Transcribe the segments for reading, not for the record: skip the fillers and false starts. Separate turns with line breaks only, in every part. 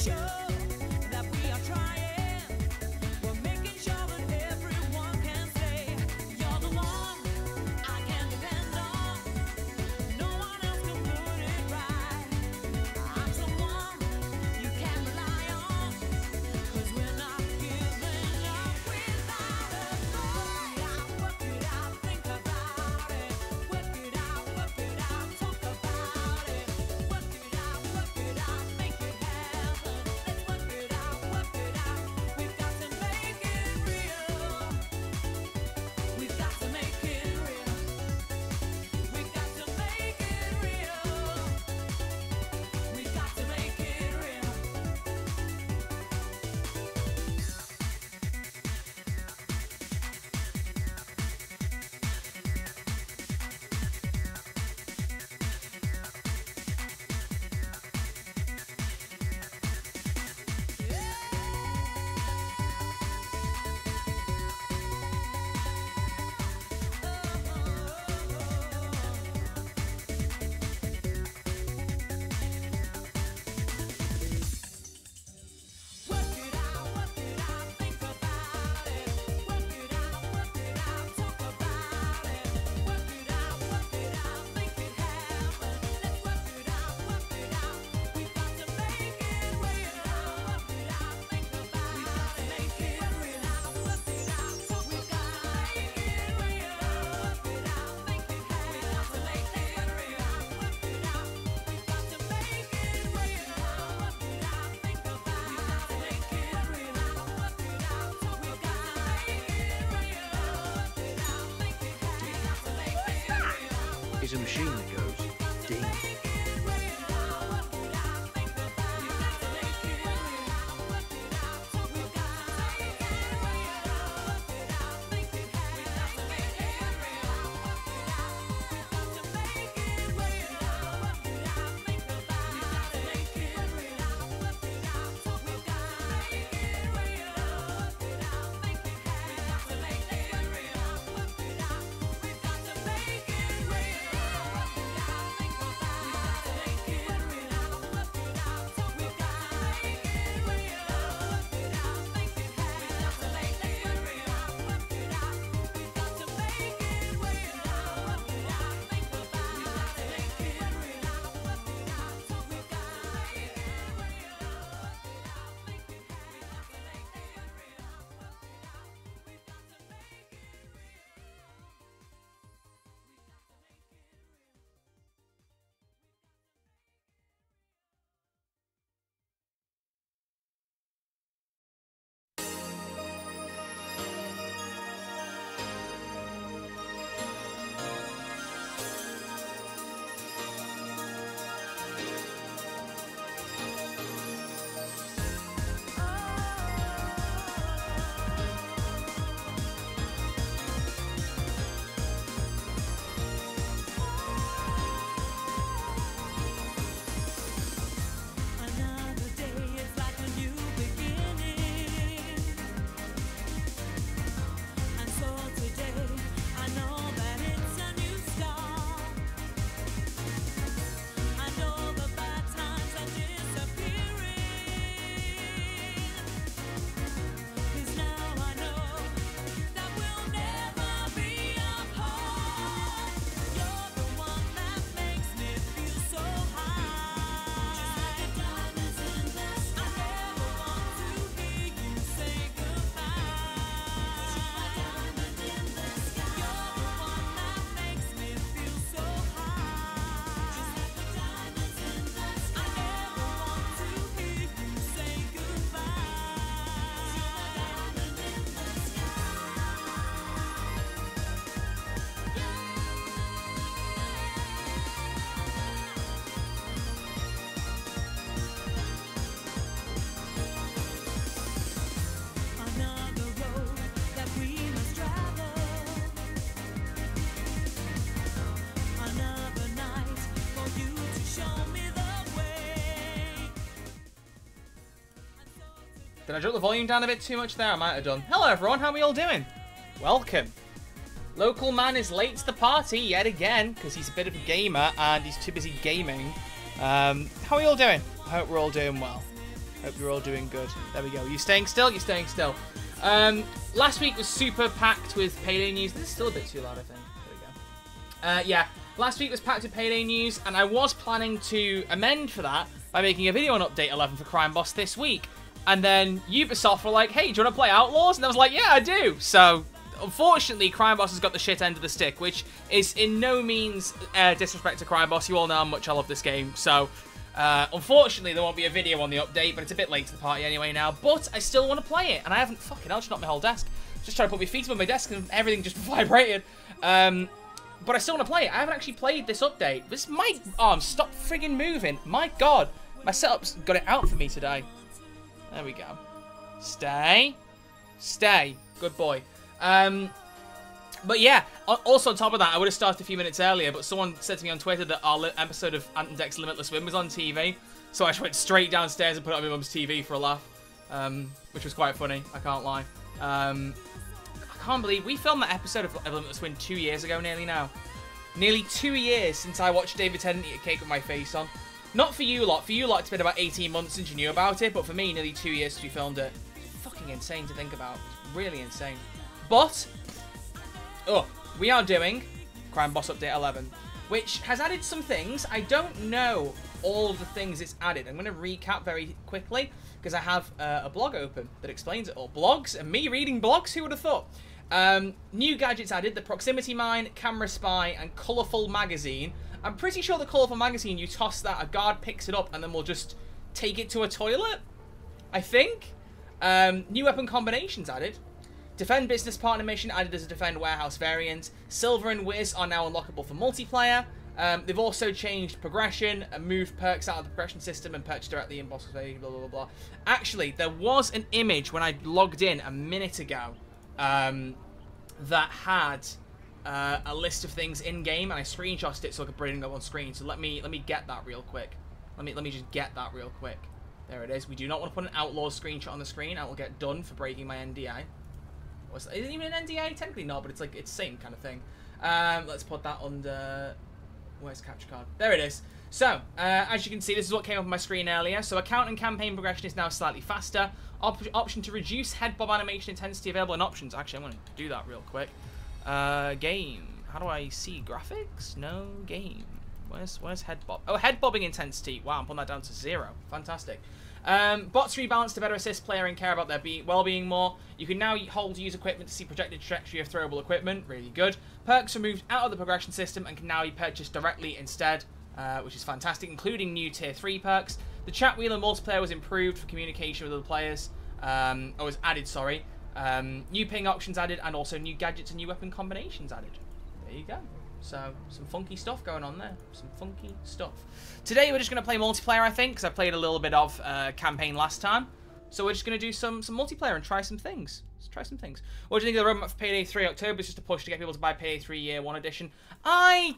Is a machine that goes ding.
Did I drop the volume down a bit too much there? I might have done. Hello everyone, how are we all doing? Welcome. Local man is late to the party yet again, because he's a bit of a gamer and he's too busy gaming. How are we all doing? I hope we're all doing well. Hope you're all doing good. There we go. You staying still? You're staying still. Last week was super packed with Payday news. This is still a bit too loud, I think. There we go. Yeah, last week was packed with Payday news, and I was planning to amend for that by making a video on Update 11 for Crime Boss this week. And then Ubisoft were like, hey, do you want to play Outlaws? And I was like, yeah, I do. So, unfortunately, Crime Boss has got the shit end of the stick, which is in no means disrespect to Crime Boss. You all know how much I love this game. So, unfortunately, there won't be a video on the update, but it's a bit late to the party anyway now. But I still want to play it, and I haven't fucking hell, just knocked my whole desk. Just trying to put my feet up on my desk, and everything just vibrated. But I still want to play it. I haven't actually played this update. My arms stop friggin' moving. My God, my setup's got it out for me today. There we go. Stay. Stay. Good boy. But yeah, also on top of that, I would have started a few minutes earlier, but someone said to me on Twitter that our episode of Ant and Dec's Limitless Swim was on TV, so I just went straight downstairs and put it on my mum's TV for a laugh, which was quite funny, I can't lie. I can't believe we filmed that episode of Limitless Swim 2 years ago nearly now. Nearly 2 years since I watched David Tennant eat a cake with my face on. Not for you lot. For you lot, it's been about 18 months since you knew about it, but for me, nearly 2 years since we filmed it. Fucking insane to think about. It's really insane. But, we are doing Crime Boss Update 11, which has added some things. I don't know all the things it's added. I'm going to recap very quickly, because I have a blog open that explains it all. Blogs, and me reading blogs, who would have thought? New gadgets added, the Proximity Mine, Camera Spy, and Colourful Magazine. I'm pretty sure the Colourful Magazine, you toss that, a guard picks it up, and then we'll just take it to a toilet, I think. New weapon combinations added. Defend Business Partner Mission added as a Defend Warehouse variant. Silver and Wiz are now unlockable for multiplayer. They've also changed progression and moved perks out of the progression system and perks directly in boss phase, blah, blah, blah, blah. Actually, there was an image when I logged in a minute ago that had a list of things in game, and I screenshotted it so I could bring it up on screen. So let me get that real quick. Let me just get that real quick. There it is. We do not want to put an Outlaws screenshot on the screen. I will get done for breaking my NDA. Is it even an NDA? Technically not, but it's like it's the same kind of thing. Let's put that under. Where's capture card? There it is. So, as you can see, this is what came up on my screen earlier. So, account and campaign progression is now slightly faster. Option to reduce head bob animation intensity available in options. Actually, I'm going to do that real quick. Game. How do I see graphics? No game. Where's head bob? Oh, head bobbing intensity. Wow, I'm putting that down to 0. Fantastic. Bots rebalance to better assist player and care about their well-being more. You can now hold use equipment to see projected trajectory of throwable equipment. Really good. Perks removed out of the progression system and can now be purchased directly instead, which is fantastic, including new tier 3 perks. The chat wheel and multiplayer was improved for communication with other players. Was added, sorry. New ping options added, and also new gadgets and new weapon combinations added. There you go. So, some funky stuff going on there. Some funky stuff. Today, we're just going to play multiplayer, I think, because I played a little bit of campaign last time. So, we're just going to do some multiplayer and try some things. Let's try some things. What do you think of the roadmap for Payday 3? October is just a push to get people to buy Payday 3 Year 1 Edition. I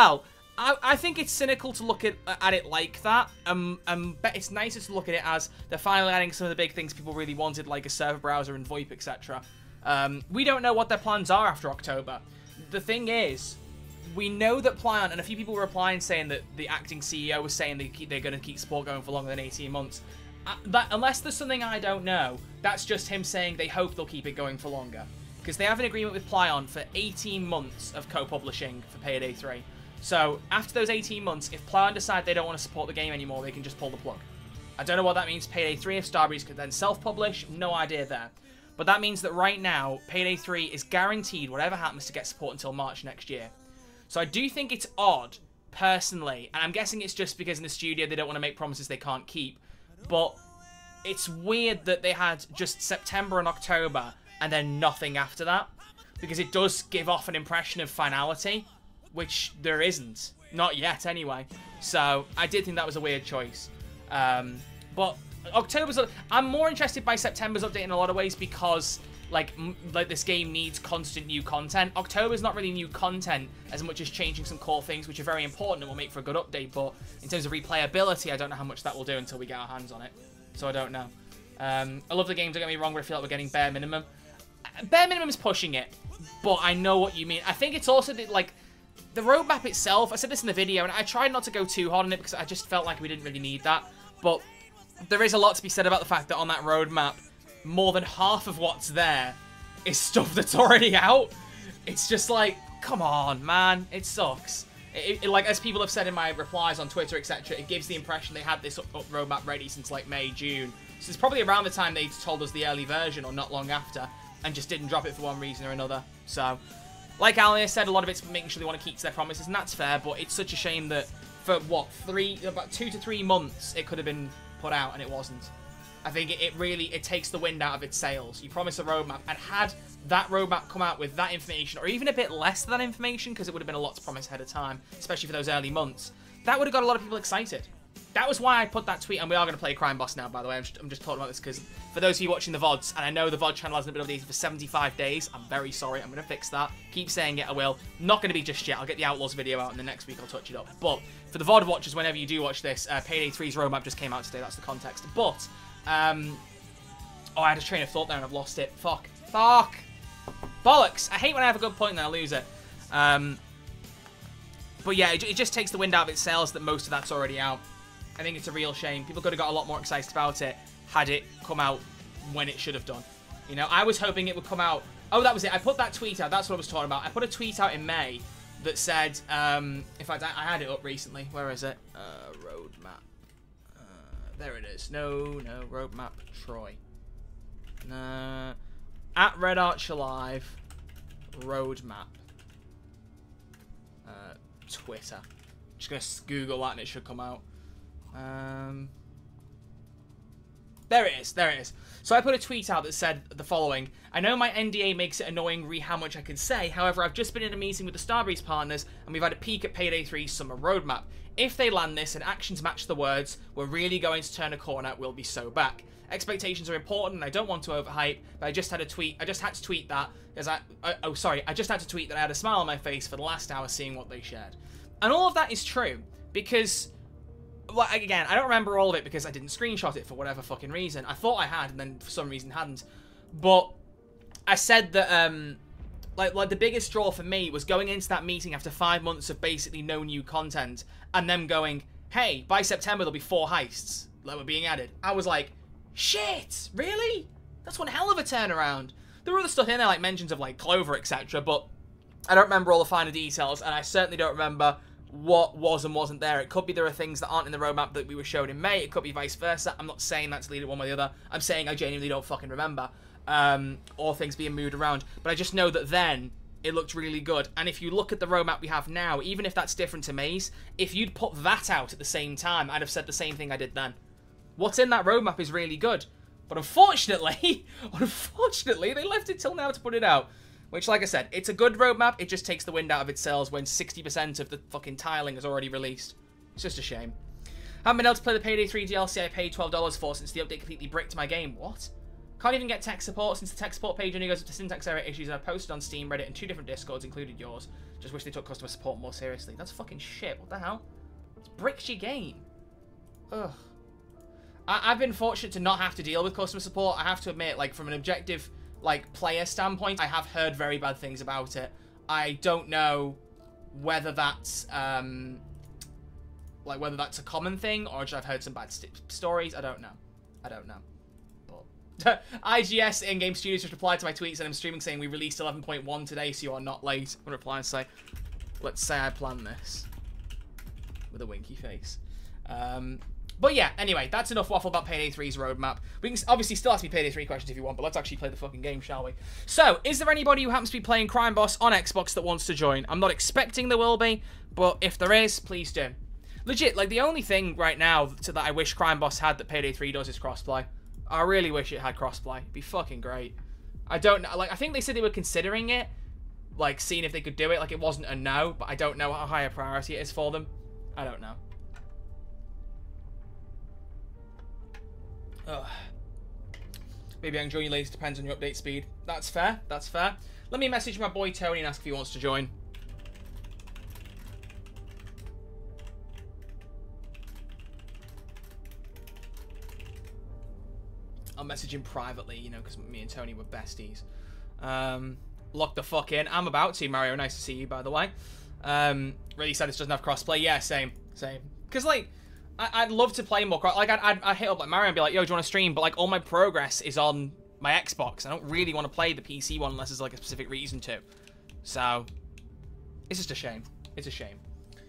think it's cynical to look at it like that. But it's nicer to look at it as they're finally adding some of the big things people really wanted, like a server browser and VoIP, etc. We don't know what their plans are after October. The thing is, we know that Pliant, and a few people were replying saying that the acting CEO was saying they're going to keep support going for longer than 18 months. Unless there's something I don't know, that's just him saying they hope they'll keep it going for longer. Because they have an agreement with Pliant for 18 months of co-publishing for Payday 3. So, after those 18 months, if Pliant decide they don't want to support the game anymore, they can just pull the plug. I don't know what that means. Payday 3, if Starbreeze could then self-publish, no idea there. But that means that right now, Payday 3 is guaranteed, whatever happens, to get support until March next year. So I do think it's odd, personally, and I'm guessing it's just because in the studio they don't want to make promises they can't keep, but it's weird that they had just September and October and then nothing after that, because it does give off an impression of finality, which there isn't. Not yet, anyway. So I did think that was a weird choice. But October's... I'm more interested by September's update in a lot of ways because... Like this game needs constant new content. October's not really new content as much as changing some core things, which are very important and will make for a good update. But in terms of replayability, I don't know how much that will do until we get our hands on it. So I don't know. I love the game, don't get me wrong, but I feel like we're getting bare minimum. Bare minimum is pushing it, but I know what you mean. I think it's also that, like, the roadmap itself, I said this in the video, and I tried not to go too hard on it because I just felt like we didn't really need that. But there is a lot to be said about the fact that on that roadmap, more than half of what's there is stuff that's already out. It's just like, come on, man. It sucks. Like, as people have said in my replies on Twitter, etc., it gives the impression they had this roadmap ready since, like, May, June. So it's probably around the time they told us the early version, or not long after, and just didn't drop it for one reason or another. So, like Alia said, a lot of it's making sure they want to keep to their promises, and that's fair, but it's such a shame that for, what, about 2 to 3 months, it could have been put out, and it wasn't. I think it really takes the wind out of its sails. You promise a roadmap, and had that roadmap come out with that information, or even a bit less than that information, because it would have been a lot to promise ahead of time, especially for those early months, that would have got a lot of people excited. That was why I put that tweet, and we are going to play Crime Boss now, by the way. I'm just talking about this because for those of you watching the VODs, and I know the VOD channel hasn't been updated for 75 days, I'm very sorry. I'm going to fix that. Keep saying it, I will. Not going to be just yet. I'll get the Outlaws video out, and the next week I'll touch it up. But for the VOD watchers, whenever you do watch this, Payday 3's roadmap just came out today. That's the context. But, oh, I had a train of thought there, and I've lost it. Fuck. Bollocks. I hate when I have a good point and then I lose it. But yeah, it just takes the wind out of its sails that most of that's already out. I think it's a real shame. People could have got a lot more excited about it had it come out when it should have done. You know, I was hoping it would come out... Oh, that was it. I put that tweet out. That's what I was talking about. I put a tweet out in May that said... in fact, I had it up recently. Where is it? Roadmap. There it is. No, Roadmap Troy. At Red Arch Alive. Roadmap. Twitter. Just going to Google that and it should come out. There it is. So I put a tweet out that said the following. I know my NDA makes it annoying how much I can say. However, I've just been in a meeting with the Starbreeze partners and we've had a peek at Payday 3's summer roadmap. If they land this and actions match the words, we're really going to turn a corner. We'll be so back. Expectations are important and I don't want to overhype, but I just had to tweet that because I just had to tweet that I had a smile on my face for the last hour seeing what they shared. And all of that is true because... Well, again, I don't remember all of it because I didn't screenshot it for whatever fucking reason. I thought I had, and then for some reason hadn't. But I said that, like the biggest draw for me was going into that meeting after 5 months of basically no new content, and them going, hey, by September there'll be 4 heists that were being added. I was like, shit, really? That's one hell of a turnaround. There were other stuff in there, like mentions of like Clover, etc., but I don't remember all the finer details, and I certainly don't remember what was and wasn't there. It could be there are things that aren't in the roadmap that we were shown in May. It could be vice versa. I'm not saying that to lead it one way or the other. I'm saying I genuinely don't fucking remember. Or things being moved around. But I just know that then it looked really good. And if you look at the roadmap we have now, even if that's different to May's, if you'd put that out at the same time, I'd have said the same thing I did then. What's in that roadmap is really good. But unfortunately, they left it till now to put it out. Which, like I said, it's a good roadmap. It just takes the wind out of its sails when 60% of the fucking tiling is already released. It's just a shame. Haven't been able to play the Payday 3 DLC I paid $12 for since the update completely bricked my game. What? Can't even get tech support since the tech support page only goes up to syntax error issues, and I've posted on Steam, Reddit, and 2 different Discords, included yours. Just wish they took customer support more seriously. That's fucking shit. What the hell? It's bricked your game. Ugh. I've been fortunate to not have to deal with customer support. I have to admit, like, from an objective... like player standpoint, I have heard very bad things about it. I don't know whether that's whether that's a common thing or just I've heard some bad stories. I don't know. But IGS in-game studios just replied to my tweets and I'm streaming saying we released 11.1 today, so you are not late. I'm gonna reply and say, let's say I planned this with a winky face. But yeah, anyway, that's enough waffle about Payday 3's roadmap. We can obviously still ask me Payday 3 questions if you want, but let's actually play the fucking game, shall we? So, is there anybody who happens to be playing Crime Boss on Xbox that wants to join? I'm not expecting there will be, but if there is, please do. Legit, like, the only thing right now that I wish Crime Boss had that Payday 3 does is crossplay. I really wish it had crossplay. It'd be fucking great. I don't know, like, I think they said they were considering it, like, seeing if they could do it. Like, it wasn't a no, but I don't know how high a priority it is for them. I don't know. Ugh. Maybe I can join you later, depends on your update speed. That's fair, that's fair. Let me message my boy Tony and ask if he wants to join. I'll message him privately, you know, because me and Tony were besties. Lock the fuck in. I'm about to, Mario. Nice to see you, by the way. Really sad this doesn't have crossplay. Yeah, same. Because, like, I'd love to play more. Like, I'd hit up like Mario and be like, yo, do you want to stream? But, like, all my progress is on my Xbox. I don't really want to play the PC one unless there's, like, a specific reason to. So, it's just a shame. It's a shame.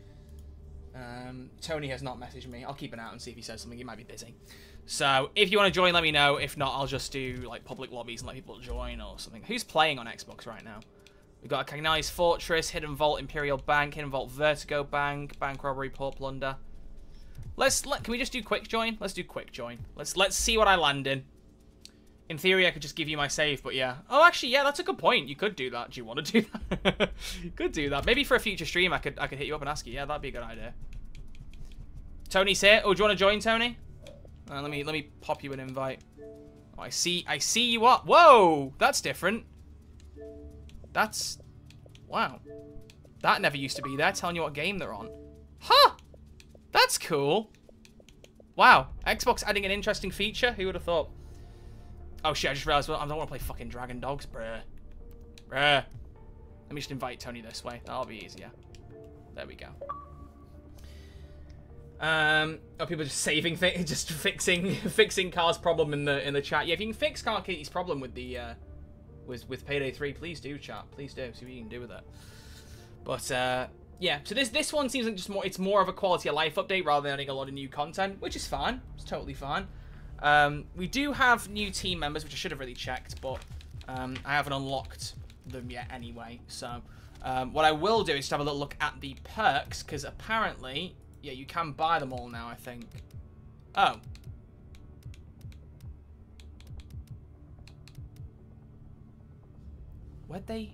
Tony has not messaged me. I'll keep an eye out and see if he says something. He might be busy. So, if you want to join, let me know. If not, I'll just do, like, public lobbies and let people join or something. Who's playing on Xbox right now? We've got Cagnali's Fortress, Hidden Vault, Imperial Bank, Hidden Vault, Vertigo Bank, Bank Robbery, Port Plunder. Can we just do quick join? Let's do quick join. Let's see what I land in. In theory, I could just give you my save, but yeah. Oh, actually, yeah, that's a good point. You could do that. Do you want to do that? You could do that. Maybe for a future stream, I could hit you up and ask you. Yeah, that'd be a good idea. Tony's here. Oh, do you want to join, Tony? Let me pop you an invite. Oh, I see you up. Whoa, that's different. That's, wow. That never used to be there, telling you what game they're on. Huh! That's cool. Wow, Xbox adding an interesting feature. Who would have thought? Oh shit, I just realized, well, I don't want to play fucking Dragon Dogs, bruh. Let me just invite Tony this way. That'll be easier. There we go. Oh, people just saving things, just fixing Car's problem in the chat. Yeah, if you can fix Car Kitty's problem with the with Payday 3, please do, chat. Please do. See what you can do with it. But yeah, so this one seems like just it's more of a quality of life update rather than adding a lot of new content, which is fine. It's totally fine. We do have new team members, which I should have really checked, but I haven't unlocked them yet anyway. So what I will do is just have a little look at the perks, because apparently, yeah, you can buy them all now, I think. Oh. Where'd they...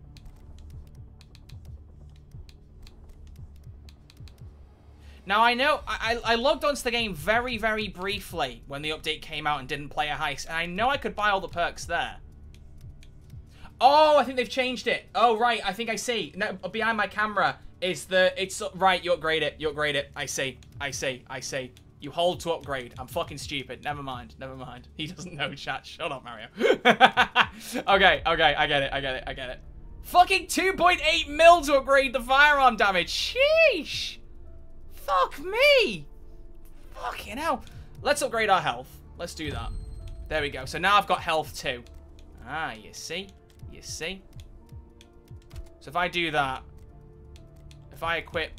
Now, I know, I logged onto the game very, very briefly when the update came out and didn't play a heist, and I know I could buy all the perks there. Oh, I think they've changed it. Oh, right, I think I see. No, behind my camera is it's, right, you upgrade it, I see. You hold to upgrade. I'm fucking stupid. Never mind. He doesn't know, chat. Shut up, Mario. Okay, I get it. Fucking 2.8 mil to upgrade the firearm damage. Sheesh. Fuck me! Fucking hell. Let's upgrade our health. Let's do that. There we go. So now I've got health too. Ah, you see? So if I do that, if I equip...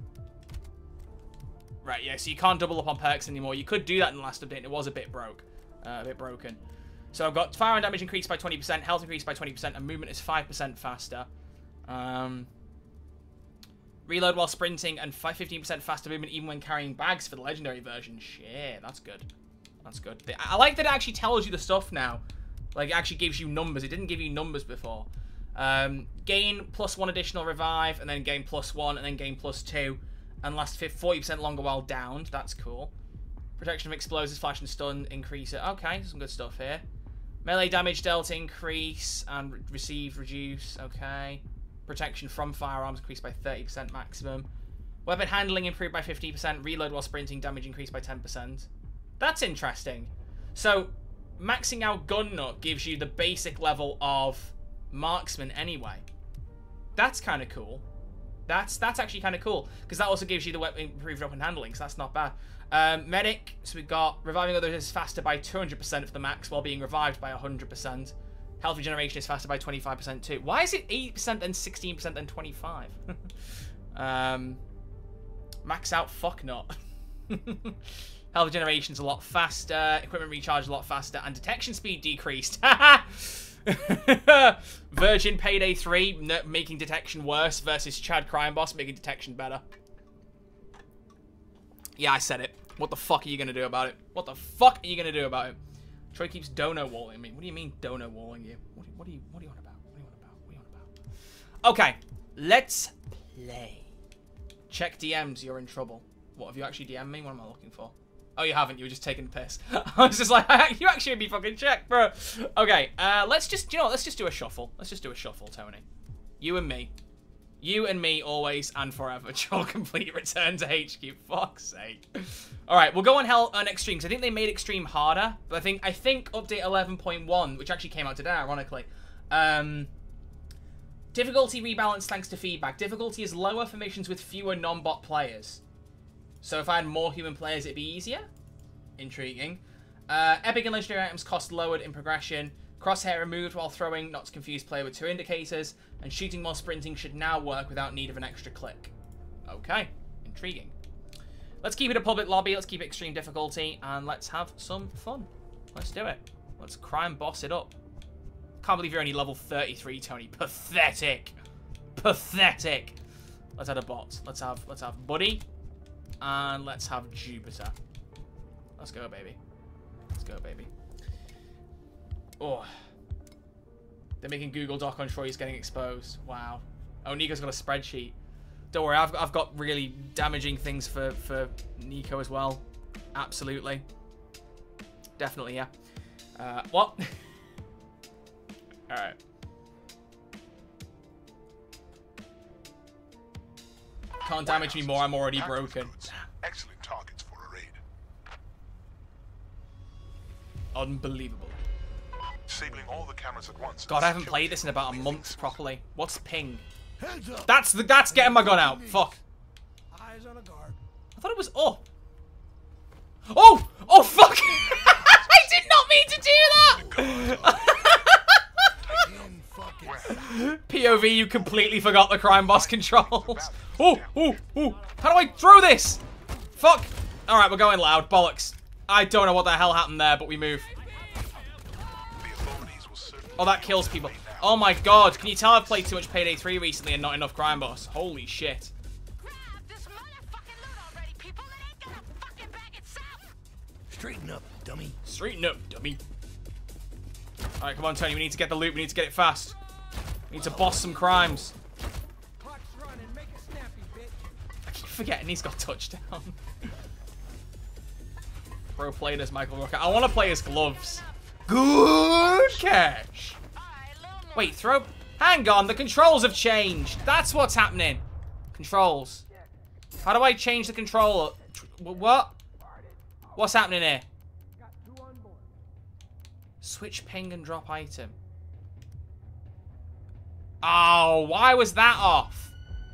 Right, yeah, so you can't double up on perks anymore. You could do that in the last update, and it was a bit broken. So I've got firearm damage increased by 20%, health increased by 20%, and movement is 5% faster. Reload while sprinting and 15% faster movement even when carrying bags for the legendary version. Shit, that's good. I like that it actually tells you the stuff now. Like, it actually gives you numbers. It didn't give you numbers before. Gain +1 additional revive, and then gain +1, and then gain +2. And last 40% longer while downed. That's cool. Protection of explosives, flash and stun, increase it. Okay, some good stuff here. Melee damage dealt increase, and receive reduce. Okay. Protection from firearms increased by 30% maximum. Weapon handling improved by 15%. Reload while sprinting, damage increased by 10%. That's interesting. So, maxing out Gun Nut gives you the basic level of marksman anyway. That's kind of cool. That's actually kind of cool, because that also gives you the improved weapon handling, so that's not bad. Medic, so we've got reviving others is faster by 200% for the max, while being revived by 100%. Health regeneration is faster by 25% too. Why is it 8% then 16% then 25? Max out, fuck not. Health regeneration's a lot faster, equipment recharge a lot faster, and detection speed decreased. Virgin Payday 3 making detection worse versus Chad Crime Boss making detection better. Yeah, I said it. What the fuck are you gonna do about it? Troy keeps dono walling me. What do you mean dono walling you? What are you on about? Okay, let's play. Check DMs, you're in trouble. What, have you actually DM'd me? What am I looking for? Oh, you haven't. You were just taking the piss. I was just like, you actually be fucking checked, bro. Okay, let's just, let's just do a shuffle. Let's just do a shuffle, Tony. You and me. You and me always and forever. Troll complete return to HQ. Fuck's sake. Alright, we'll go on Extreme, because I think they made Extreme harder. But I think update 11.1, which actually came out today, ironically. Difficulty rebalance thanks to feedback. Difficulty is lower for missions with fewer non-bot players. So if I had more human players, it'd be easier. Intriguing. Epic and legendary items cost lowered in progression. Crosshair removed while throwing, not to confuse player with 2 indicators. And shooting while sprinting should now work without need of an extra click. Okay, intriguing. Let's keep it a public lobby, let's keep it extreme difficulty, and let's have some fun. Let's do it. Let's crime boss it up. Can't believe you're only level 33, Tony. Pathetic. Pathetic. Let's add a bot. Let's have Buddy. And let's have Jupiter. Let's go, baby. Let's go, baby. Oh. They're making Google Doc on Troy's getting exposed. Wow. Oh, Nico's got a spreadsheet. Don't worry, I've got really damaging things for Nico as well. Absolutely. Definitely, yeah. What? Alright. Can't damage me more, I'm already broken.
Excellent targets for a raid.
Unbelievable.
Disabling all the cameras at once.
God, I haven't played this in about a month properly. What's ping?
Heads up.
That's getting my gun out. Fuck.
Eyes on a guard.
I thought it was up. Oh! Oh, fuck! I did not mean to do that!
In fucking
POV, you completely forgot the crime boss controls. Oh, oh, oh. How do I throw this? Fuck. Alright, we're going loud. Bollocks. I don't know what the hell happened there, but we move. Oh, that kills people. Oh my god. Can you tell I've played too much Payday 3 recently and not enough crime boss? Holy shit.
straighten up, dummy.
Straighten up, dummy. Alright, come on, Tony. We need to get the loot. We need to get it fast. We need to boss some crimes.
Clock's running. Make it snappy, bitch.
I keep forgetting he's got touchdown. Pro played as Michael Rooker. I want to play as Gloves. Good catch. Wait, throw... Hang on, the controls have changed. That's what's happening. Controls. How do I change the controller? What? What's happening here? Switch ping and drop item. Oh, why was that off?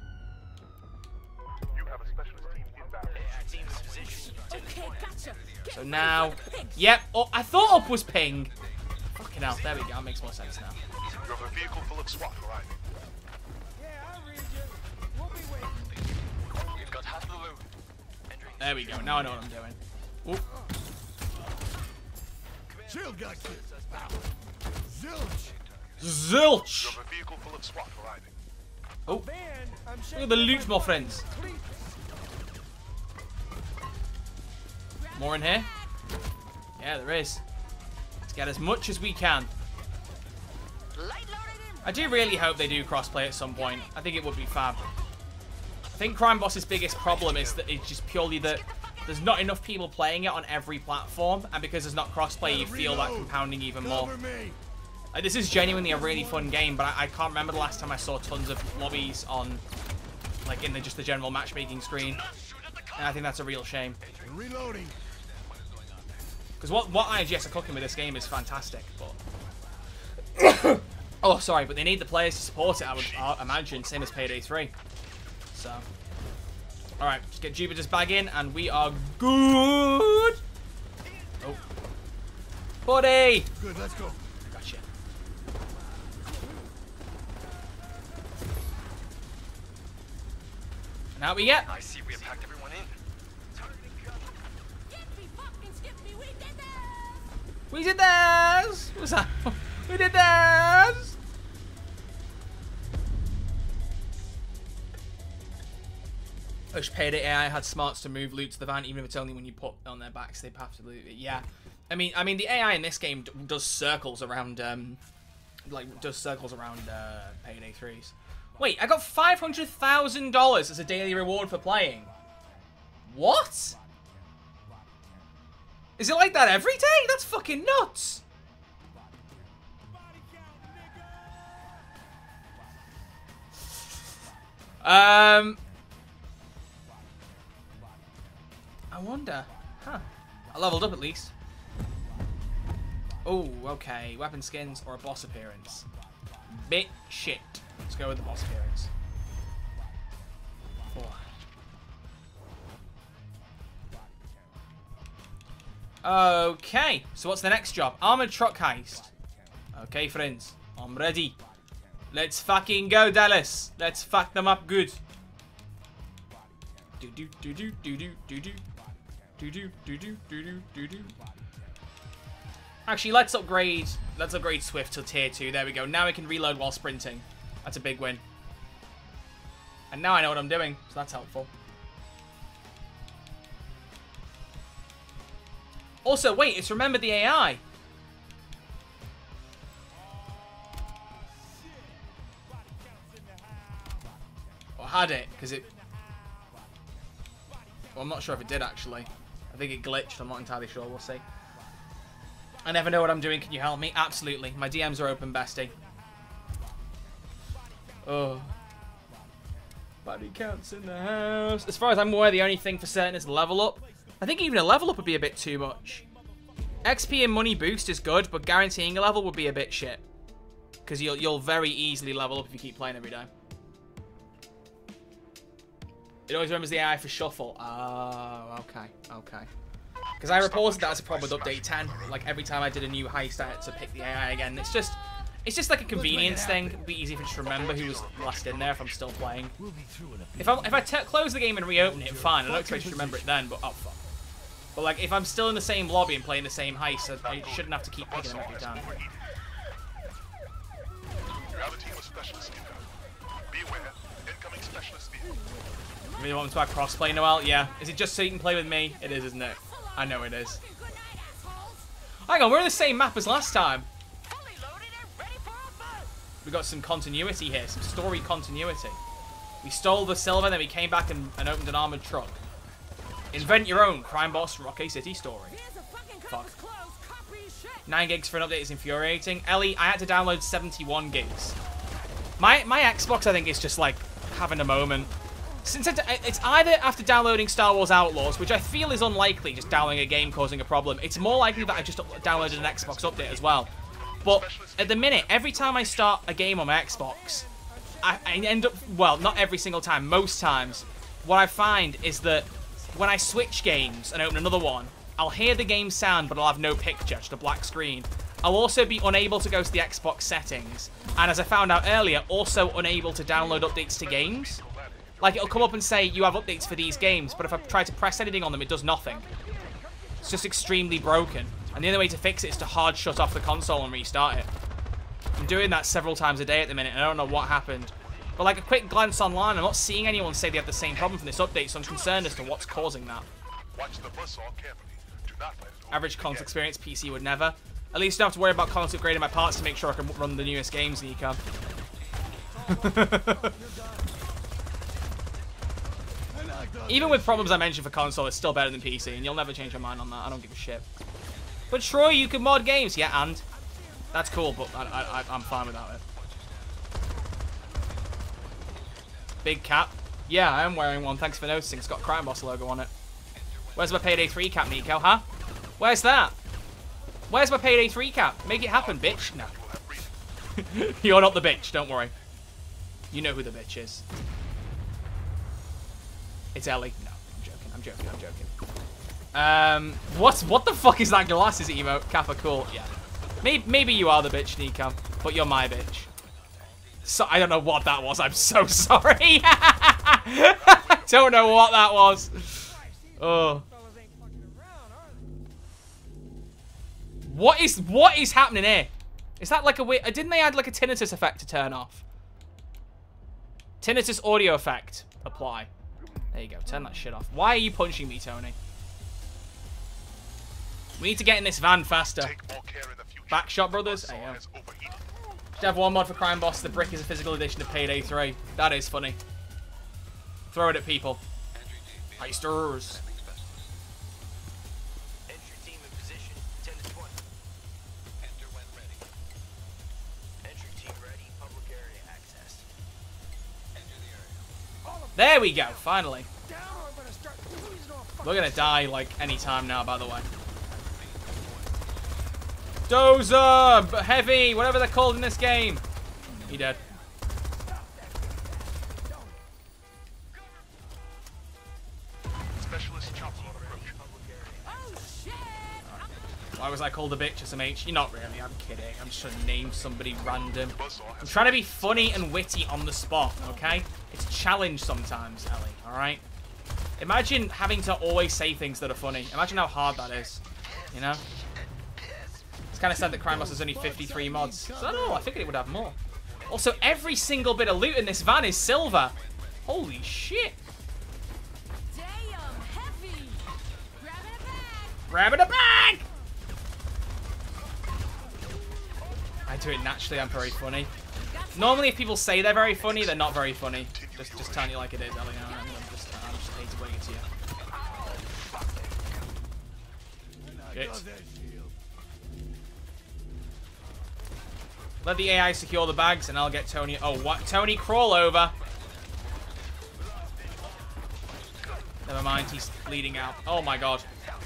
You have a specialist team inbound.
Okay, gotcha.
So now... Yep. Oh, I thought up was ping. Fucking hell. There we go. That makes more sense now.
You have a vehicle full of SWAT arriving.
Yeah, I'll read you. We'll be waiting.
We've got half the loot.
There we go. Now I know what I'm doing. Oop.
Shield got you. Zilch.
Zilch.
You have a vehicle full of SWAT arriving.
Oh,
Band, I'm
look at the loot, my friends. More in here? Yeah, there is. Let's get as much as we can. I do really hope they do crossplay at some point. I think it would be fab. I think Crime Boss's biggest problem is that it's just purely that there's not enough people playing it on every platform, and because there's not crossplay, you feel that compounding even more.
Cover me.
This is genuinely a really fun game, but I can't remember the last time I saw tons of lobbies on, like, in just the general matchmaking screen. And I think that's a real shame.
Reloading.
Because what IGS are cooking with this game is fantastic, but... Oh, sorry, but they need the players to support it, I would imagine, same as Payday 3. So... Alright, just get Jupiter's bag in, and we are good! Oh. Buddy!
Good, let's go.
Gotcha. And out we get.
I see we have packed everyone in.
We did this! What's that? We did this! I wish Payday AI had smarts to move loot to the van, even if it's only when you put on their backs, they have to loot it. Yeah. I mean, the AI in this game does circles around, Payday 3's. Wait, I got $500,000 as a daily reward for playing. What? Is it like that every day? That's fucking nuts. I wonder. Huh. I leveled up at least. Oh, okay. Weapon skins or a boss appearance. Bit shit. Let's go with the boss appearance. Oh. Okay, so what's the next job? Armored truck heist. Okay, friends, I'm ready. Let's fucking go, Dallas. Let's fuck them up good. Do do do do do do do do do do do do do do do. Actually, let's upgrade Swift to tier 2. There we go. Now we can reload while sprinting. That's a big win. And now I know what I'm doing, so that's helpful. Also, wait, it's remembered the AI. Or had it, because it... Well, I'm not sure if it did, actually. I think it glitched. I'm not entirely sure. We'll see. I never know what I'm doing. Can you help me? Absolutely. My DMs are open, bestie. Oh. Body counts in the house. As far as I'm aware, the only thing for certain is level up. I think even a level up would be a bit too much. XP and money boost is good, but guaranteeing a level would be a bit shit. Because you'll very easily level up if you keep playing every day. It always remembers the AI for shuffle. Oh, okay, okay. Because I reported that as a problem with update 10. Like every time I did a new heist, I had to pick the AI again. It's just like a convenience thing. It'd be easy to just remember who was last in there if I'm still playing. If I close the game and reopen it, fine. I don't expect you to remember it then, but oh fuck. But like if I'm still in the same lobby and playing the same heist, I shouldn't have to keep picking them every time.
You have a team of specialists inbound. Be aware, incoming specialist vehicle.
You really want them to have crossplay, Noel? Yeah. Is it just so you can play with me? It is, isn't it? I know it is. Hang on, we're in the same map as last time. We got some continuity here, some story continuity. We stole the silver, then we came back and opened an armored truck. Invent your own Crime Boss Rocky City story. Fuck. 9 gigs for an update is infuriating. Ellie, I had to download 71 gigs. My Xbox, I think, is just like having a moment. Since it's either after downloading Star Wars Outlaws, which I feel is unlikely, just downloading a game causing a problem. It's more likely that I just downloaded an Xbox update as well. But at the minute, every time I start a game on my Xbox, I end up, well, not every single time, most times, what I find is that when I switch games and open another one, I'll hear the game sound, but I'll have no picture, just a black screen. I'll also be unable to go to the Xbox settings, and as I found out earlier, also unable to download updates to games. Like, it'll come up and say, you have updates for these games, but if I try to press anything on them, it does nothing. It's just extremely broken. And the only way to fix it is to hard shut off the console and restart it. I'm doing that several times a day at the minute, and I don't know what happened. But like a quick glance online, I'm not seeing anyone say they have the same problem from this update, so I'm concerned as to what's causing that.
Watch the buzzsaw carefully. Do not let it
Average console experience, PC would never. At least I don't have to worry about console upgrading my parts to make sure I can run the newest games, Nico. Even with problems I mentioned for console, it's still better than PC, and you'll never change your mind on that. I don't give a shit. But Troy, you can mod games. Yeah, and? That's cool, but I'm fine without it. Big cap. Yeah, I am wearing one. Thanks for noticing. It's got Crime Boss logo on it. Where's my Payday 3 cap, Nico, huh? Where's that? Where's my Payday 3 cap? Make it happen, bitch. No. You're not the bitch, don't worry. You know who the bitch is. It's Ellie. No, I'm joking. What the fuck is that glasses emote? Kappa, cool. Yeah. Maybe you are the bitch, Nico, but you're my bitch. So I don't know what that was. I'm so sorry. Don't know what that was. Oh. What is happening here? Is that like a weird... Didn't they add like a tinnitus effect to turn off? Tinnitus audio effect. Apply. There you go. Turn that shit off. Why are you punching me, Tony? We need to get in this van faster. Backshot Brothers? There you go. Should have one mod for Crime Boss. The brick is a physical edition of Payday 3. That is funny. Throw it at people. Heisters.
Entry team in position. 10 to 20. Enter when ready. Entry team ready. Public area access. Enter the area.
There we go. Finally. We're gonna die like any time now, by the way. Dozer! Heavy! Whatever they're called in this game. He dead.
Specialist chopper on approach.
Why was I called a bitch, SMH? You're not really, I'm kidding. I'm just trying to name somebody random. I'm trying to be funny and witty on the spot, okay? It's a challenge sometimes, Ellie, alright? Imagine having to always say things that are funny. Imagine how hard that is, you know? It's kind of sad that Crime Boss has only 53 mods. So, I don't know, I figured it would have more. Also, every single bit of loot in this van is silver. Holy shit.
Damn, heavy. Grabbing a bag.
Grabbing a bag! I do it naturally, I'm very funny. Normally, if people say they're very funny, they're not very funny. Just telling you like it is, Ellie. I'm just hate to break it to you. Shit. Let the AI secure the bags, and I'll get Tony. Oh, what? Tony, crawl over. Never mind, he's bleeding out. Oh my god.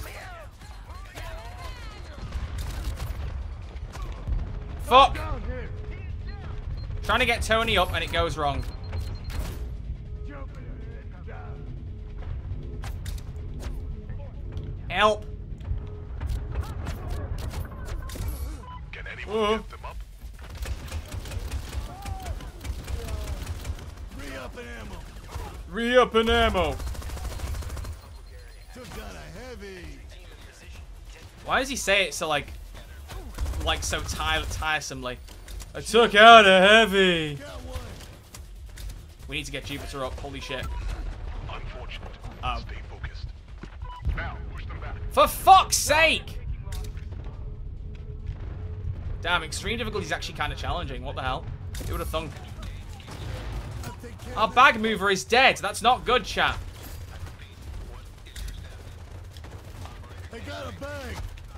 Fuck! Trying to get Tony up, and it goes wrong. Help!
Can anyone get them up?
Re-up and ammo.
Re-up and ammo.
Took down a heavy.
Why does he say it so like so tiresomely? I took out a heavy.
Got one.
We need to get Jupiter up. Holy shit.
Unfortunate.
Oh.
Stay focused. Now, push them back.
For fuck's sake! Damn, extreme difficulty is actually kind of challenging. What the hell? Who would have thunk?
I'll take care
Our
of
bag mover is dead. That's not good, chat.
that. I got a bag.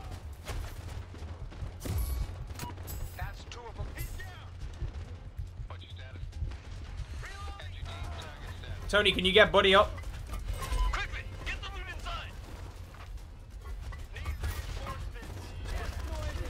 That's two of them. He's down. What's your status? Entry team, target status.
Tony, can you get Buddy up?
Quickly, get the loot inside. Need reinforcements.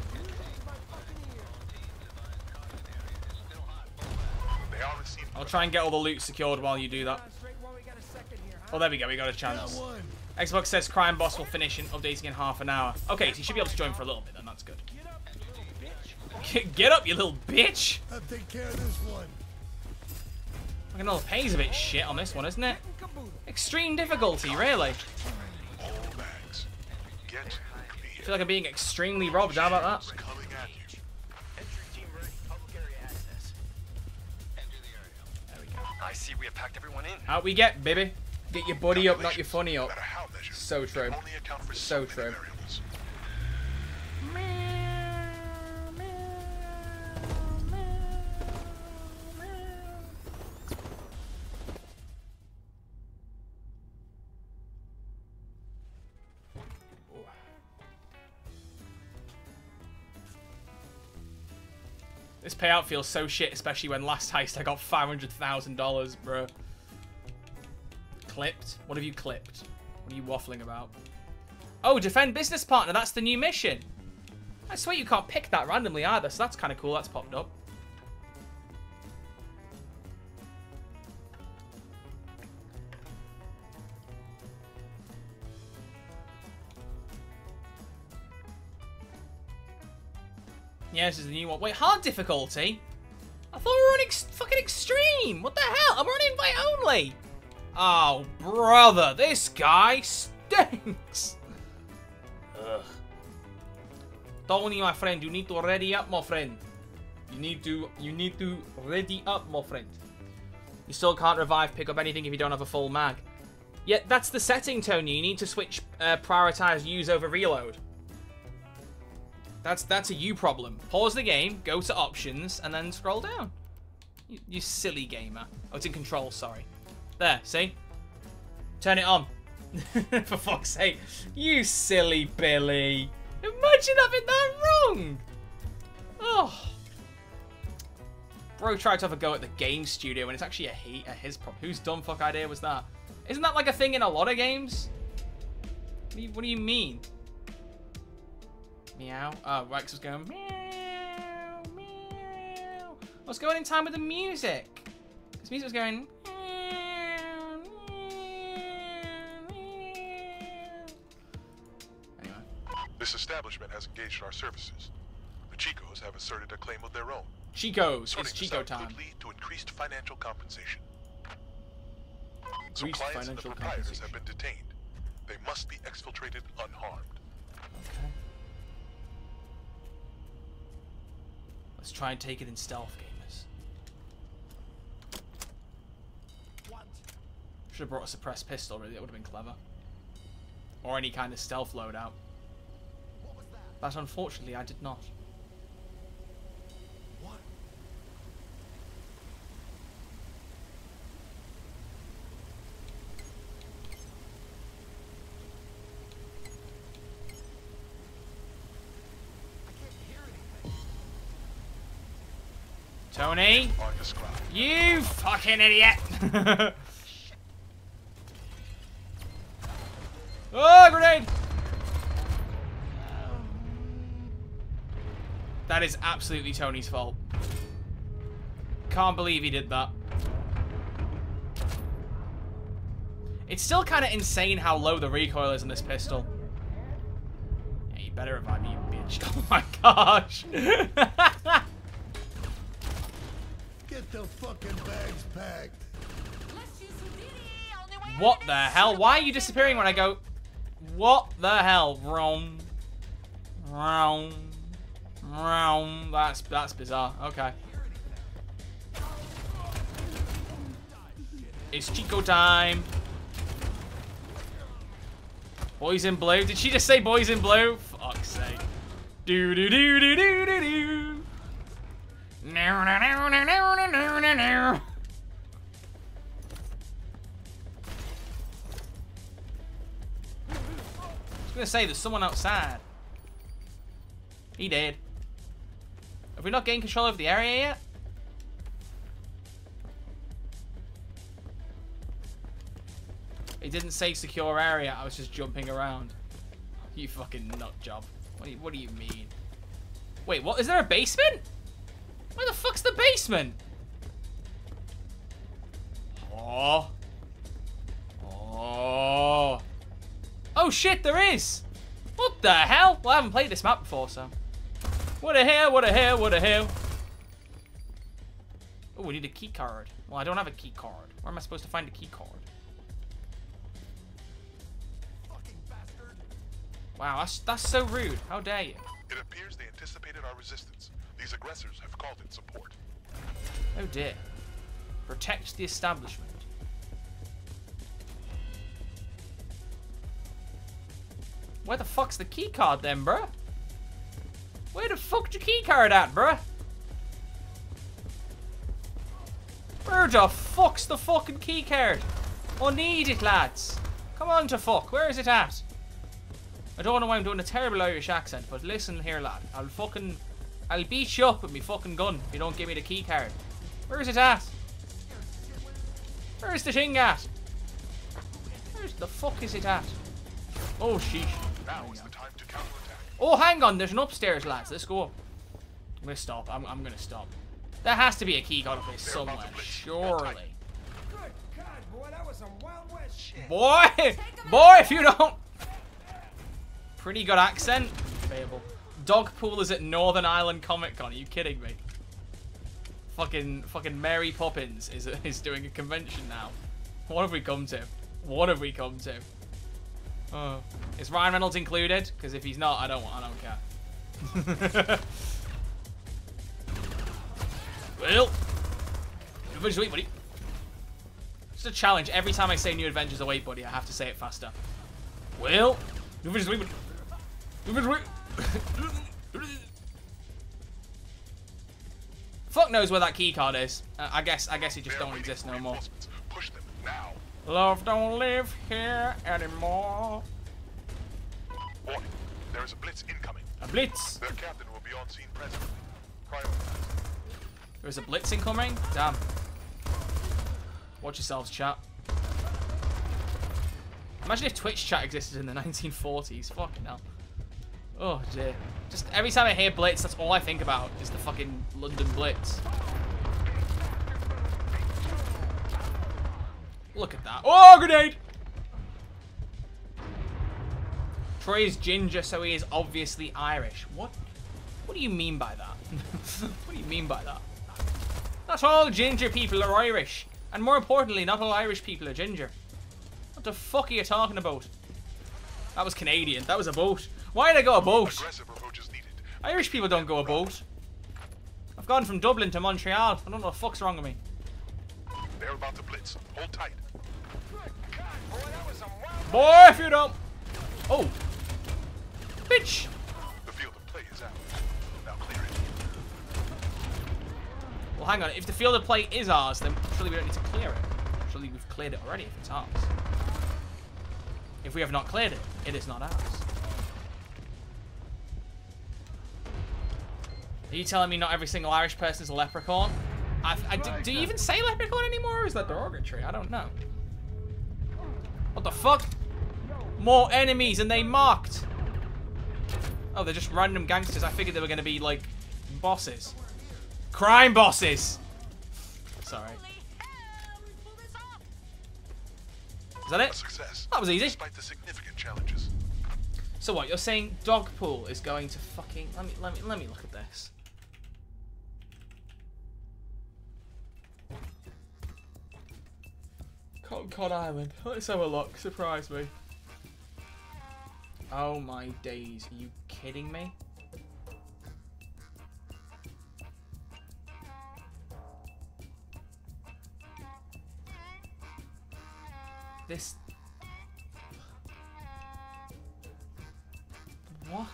They are receiving.
I'll try and get all the loot secured while you do that.
Straight while we got a second here, huh?
Oh, there we go. We got a
Got
chance.
one.
Xbox says Crime Boss will finish in updating in half an hour. Okay, so you should be able to join for a little bit, then. That's good. Get up, you little bitch!
I'll take care of this one.
Fucking all the pay's a bit shit on this one, isn't it? Extreme difficulty, really.
All bags. Get
I feel like I'm being extremely robbed. How about that?
coming at you.
Entry team ready. Public area access. Enter the area. I see we have packed everyone in.
Out we get, baby. Get your buddy up, not your funny
No
up.
matter how measured,
So true.
they only account for
So
many
true.
variables.
This payout feels so shit, especially when last heist I got $500,000, bro. Clipped? What have you clipped? What are you waffling about? Oh, defend business partner. That's the new mission. I swear you can't pick that randomly either, so that's kind of cool. That's popped up. Yeah, this is the new one. Wait, hard difficulty? I thought we were on fucking extreme. What the hell? I'm on invite only. Oh, brother, this guy stinks. Ugh. Tony, my friend, you need to ready up, my friend. You need to ready up, my friend. You still can't revive, pick up anything if you don't have a full mag. Yeah, that's the setting, Tony. You need to switch, prioritize use over reload. That's a you problem. Pause the game, go to options, and then scroll down. You silly gamer. Oh, it's in control, sorry. There, see? Turn it on. For fuck's sake. You silly Billy. Imagine having that wrong. Oh. Bro tried to have a go at the game studio, and it's actually a his problem. Whose dumb fuck idea was that? Isn't that like a thing in a lot of games? What do you mean? Meow. Oh, Rex was going meow, meow. I was going in time with the music. This music was going meow, meow, meow. Anyway.
This establishment has engaged our services. The Chicos have asserted a claim of their own.
Chicos, it's
Sorting this
Chico
out
time.
could lead to increased financial compensation. Some
Increased
clients and the
financial
proprietors
compensation.
have been detained. They must be exfiltrated unharmed.
Okay. Let's try and take it in stealth, gamers. Should have brought a suppressed pistol, really. That would have been clever. Or any kind of stealth loadout. But unfortunately, I did not. Tony,
On describe.
you fucking idiot! Oh, grenade! That is absolutely Tony's fault. Can't believe he did that. It's still kind of insane how low the recoil is in this pistol. Yeah, you better revive me, you bitch. Oh my gosh!
Get the fucking bags packed.
Let's use Houdini on the way.
What the hell? Why are you disappearing when I go? What the hell? Vroom. Vroom. Vroom. That's bizarre. Okay. It's Chico time. Boys in blue. Did she just say boys in blue? Fuck's sake. Do do do do do do do. No no no no no no no no. I was gonna say there's someone outside. He did. Have we not gained control of the area yet? It didn't say secure area. I was just jumping around. You fucking nut job. What do you mean? Wait, what? Is there a basement? Where the fuck's the basement? Oh. Oh. Oh shit, there is. What the hell? Well, I haven't played this map before, so. What a hell, what a hell, what a hell. Oh, we need a key card. Well, I don't have a key card. Where am I supposed to find a key card? Wow, that's so rude. How dare you?
It appears they anticipated our resistance. These aggressors have called in support.
Oh dear. Protect the establishment. Where the fuck's the key card then, bruh? Where the fuck's your key card at, bruh? Where the fuck's the fucking key card? I need it, lads. Come on to fuck. Where is it at? I don't know why I'm doing a terrible Irish accent, but listen here, lad. I'll beat you up with me fucking gun if you don't give me the key card. Where is it at? Where's the thing at? Where the fuck is it at? Oh, sheesh.
Now is the time to counterattack.
Oh, hang on. There's an upstairs, lads. Let's go. I'm gonna stop. I'm gonna stop. There has to be a key card up here somewhere, surely.
Good God, boy, that was some Wild West shit.
Boy, if you don't. Pretty good accent. Fable. Dogpool is at Northern Ireland Comic Con. Are you kidding me? Fucking Mary Poppins is doing a convention now. What have we come to? What have we come to? Oh. Is Ryan Reynolds included? Because if he's not, I don't care. Well, New Adventures Await, buddy. Just a challenge. Every time I say New Adventures Await, buddy, I have to say it faster. Well, New Adventures Await, buddy. New Adventures Await. Fuck knows where that key card is. I guess it just don't exist no more.
Push them now.
Love don't live here anymore.
Warning, there is a blitz incoming.
A blitz.
Their captain will be on scene presently. Prioritize.
There's a blitz incoming? Damn. Watch yourselves, chat. Imagine if Twitch chat existed in the 1940s. Fucking hell. Oh dear. Just every time I hear blitz, that's all I think about is the fucking London Blitz. Look at that. Oh, grenade! Troy's ginger, so he is obviously Irish. What? What do you mean by that? What do you mean by that? Not all ginger people are Irish. And more importantly, not all Irish people are ginger. What the fuck are you talking about? That was Canadian. That was a boat. Why did I go a boat?
Aggressive approach is needed.
Irish people don't go a boat. I've gone from Dublin to Montreal. I don't know what the fuck's wrong with me.
They're about to blitz. Hold tight.
Boy, if you don't. Oh. Bitch.
The field of play is out. Now clear it.
Well, hang on. If the field of play is ours, then surely we don't need to clear it. Surely we've cleared it already if it's ours. If we have not cleared it, it is not ours. Are you telling me not every single Irish person is a leprechaun? Do you even say leprechaun anymore, or is that derogatory? I don't know. What the fuck? More enemies, and they marked. Oh, they're just random gangsters. I figured they were going to be, like, bosses. Crime bosses! Sorry. Is that
A
it?
success.
That was easy.
Despite the significant challenges.
So what, you're saying Dogpool is going to fucking... Let me look at this. Cod Island. Let's have a look. Surprise me. Oh my days. Are you kidding me? This... What?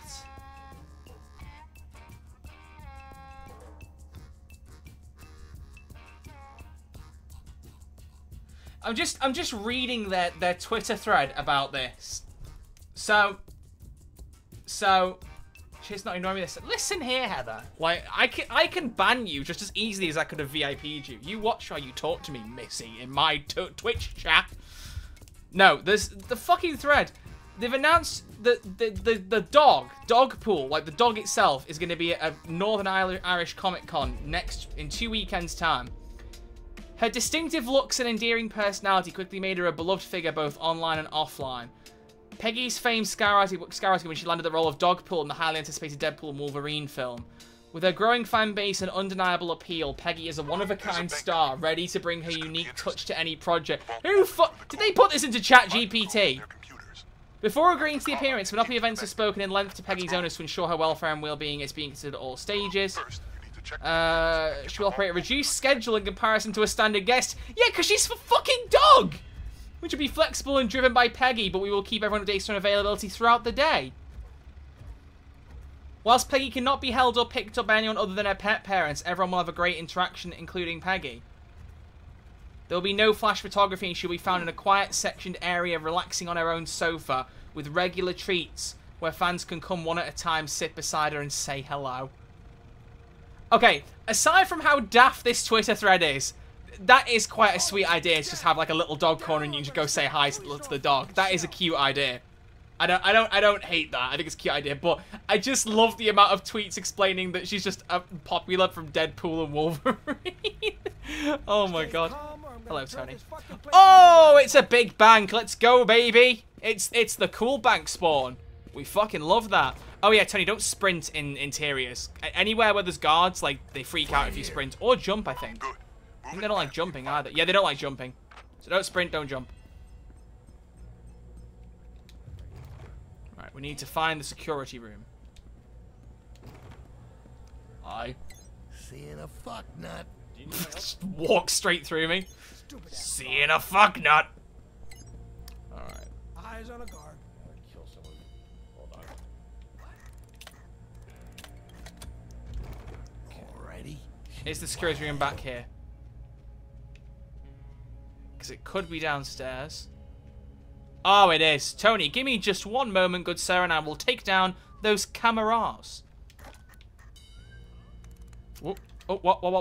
I'm just reading their Twitter thread about this. So she's not ignoring me. This. Listen here, Heather. Like I can ban you just as easily as I could have VIP'd you. You watch how you talk to me, Missy, in my Twitch chat. No, there's the fucking thread. They've announced that the Dogpool, like the dog itself, is going to be at a Northern Irish Comic Con in 2 weekends' time. Her distinctive looks and endearing personality quickly made her a beloved figure both online and offline. Peggy's famed skyrocketed when she landed the role of Dogpool in the highly anticipated Deadpool and Wolverine film. With her growing fan base and undeniable appeal, Peggy is a one-of-a-kind star, ready to bring her unique touch to any project. Who did they put this into ChatGPT? Before agreeing to the appearance, Monopoly Events has spoken in length to Peggy's owners to ensure her welfare and well-being is being considered at all stages. She will operate a reduced schedule in comparison to a standard guest. Yeah, because she's a fucking dog! Which will be flexible and driven by Peggy, but we will keep everyone updated on availability throughout the day. Whilst Peggy cannot be held or picked up by anyone other than her pet parents, everyone will have a great interaction, including Peggy. There will be no flash photography and she'll be found in a quiet sectioned area relaxing on her own sofa with regular treats where fans can come one at a time, sit beside her and say hello. Okay, aside from how daft this Twitter thread is, that is quite a sweet idea to just have like a little dog corner and you can just go say hi to the dog. That is a cute idea. I don't hate that. I think it's a cute idea, but I just love the amount of tweets explaining that she's just popular from Deadpool and Wolverine. Oh my god. Hello, Tony. Oh, it's a big bank. Let's go, baby. It's the cool bank spawn. We fucking love that. Oh yeah, Tony, don't sprint in interiors. Anywhere where there's guards, like, they freak out if you sprint. Or jump, I think. I think they don't like jumping either. Yeah, they don't like jumping. So don't sprint, don't jump. Right, we need to find the security room. Aye.
Seeing a fuck nut.
Just walk straight through me. Seeing a fuck nut. Alright.
Eyes on a guard.
Kill someone. Hold on.
Alrighty.
Is the security room back here? Because it could be downstairs. Oh, it is. Tony, give me just one moment, good sir, and I will take down those cameras. Whoa. Oh,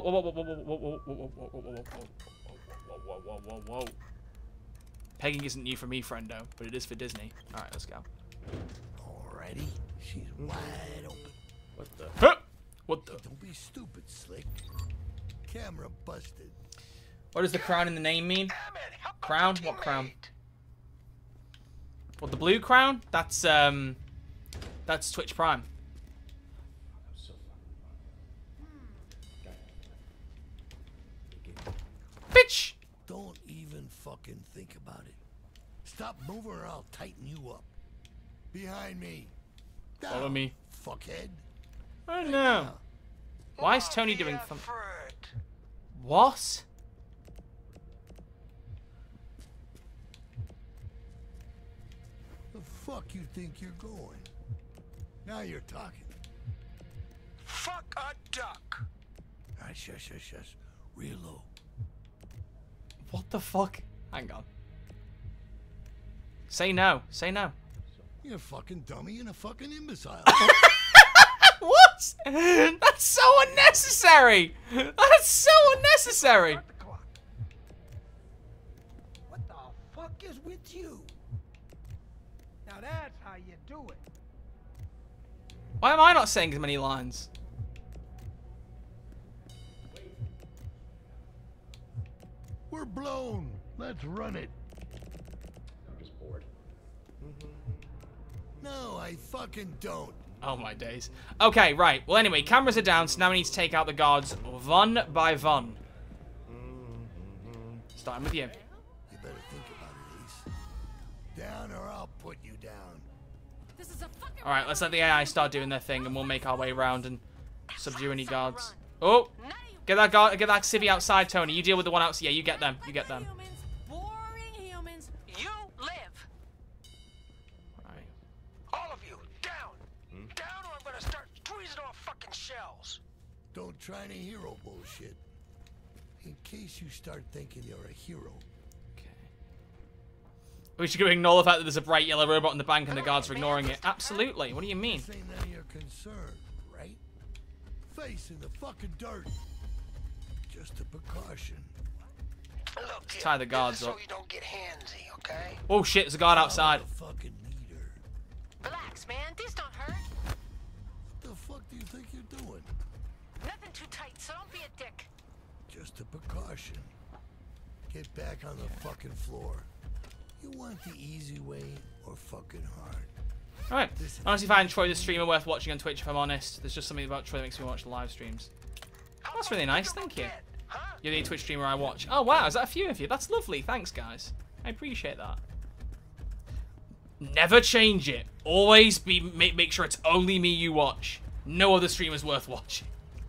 whoa. Pegging isn't new for me, friendo, but it is for Disney. Alright, let's go.
Alrighty. She's wide open.
What the? What the?
Don't be stupid, Slick. Camera busted.
What does the crown in the name mean? Crown? What crown? What, the blue crown? That's Twitch Prime. Bitch!
Don't even fucking think about it. Stop moving or I'll tighten you up. Behind me. Down,
Follow me.
fuckhead.
I don't know. Why is Tony doing
Mafia
fun?
Fruit.
What?
The fuck you think you're going? Now you're talking.
Fuck a duck.
Alright, shush. Real low.
What the fuck? Hang on. Say no. Say no.
You're a fucking dummy and a fucking imbecile.
What? That's so unnecessary. That's so unnecessary.
Start the clock. What the fuck is with you? Now that's how you do it.
Why am I not saying as many lines?
We're blown. Let's run it.
I'm just bored.
No, I fucking don't.
Oh my days. Okay, right. Well, anyway, cameras are down, so now we need to take out the guards one by one. Starting with you.
You better think about it, Ace. Down or I'll put you down.
This is a fucking
All right, let's let the AI start doing their thing, and we'll make our way around and subdue any guards. Oh,
None of you
get that guard, get that civvy outside, Tony. You deal with the one outside. Yeah, you get them. You get them.
humans, boring humans.
You live.
Right.
All of you, down. Down or I'm gonna start squeezing off fucking shells.
Don't try any hero bullshit. In case you start thinking you're a hero.
Okay. We should go ignore the fact that there's a bright yellow robot in the bank and the guards are ignoring it. Absolutely. What do you mean?
This ain't none of your concern, right? Face in the fucking dirt. Just a precaution.
Look, here,
tie the guards
this is
up.
so you don't get handsy, okay?
Oh shit, there's a guard outside.
Follow the fucking leader.
Relax, man. These don't hurt.
What the fuck do you think you're doing?
Nothing too tight, so don't be a dick.
Just a precaution. Get back on the fucking floor. You want the easy way or fucking hard?
Alright. Honestly find Troy the streamer worth watching on Twitch, if I'm honest. There's just something about Troy that makes me watch the live streams. That's really nice, thank you.
Huh?
You're the Twitch streamer I watch. Oh wow, is that a few of you? That's lovely, thanks guys. I appreciate that. Never change it. Always make sure it's only me you watch. No other streamers worth watching.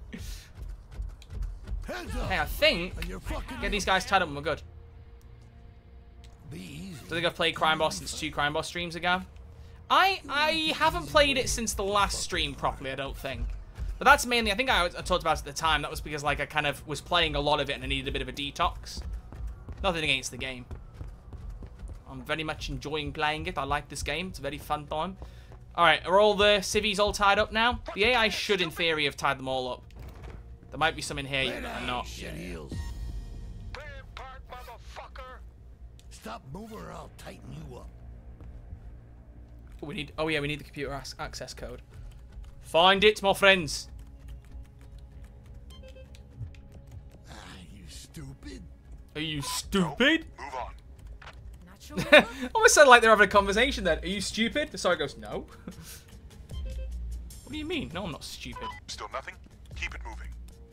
Heads up!
Hey, I think
And you're fucking
get these guys tied up and we're good.
Be easy.
I think I've played Crime Boss since 2 Crime Boss streams ago. I haven't played it since the last stream properly, I don't think. But that's mainly, I think I talked about it at the time, that was because like I kind of was playing a lot of it and I needed a bit of a detox. Nothing against the game. I'm very much enjoying playing it. I like this game. It's a very fun time. Alright, are all the civvies all tied up now? The AI should, in theory, have tied them all up. There might be some in here
Lay
that are
down,
not.
shit heels.
Rampart, motherfucker.
Stop moving or I'll tighten you up.
We need. Oh yeah, we need the computer access code. Find it, my friends.
Ah, you stupid.
Are you stupid?
Move on.
Not sure. What
Almost sounded like they're having a conversation then. Are you stupid? The sorry goes, no. What do you mean? No, I'm not stupid.
Still nothing? Keep it moving.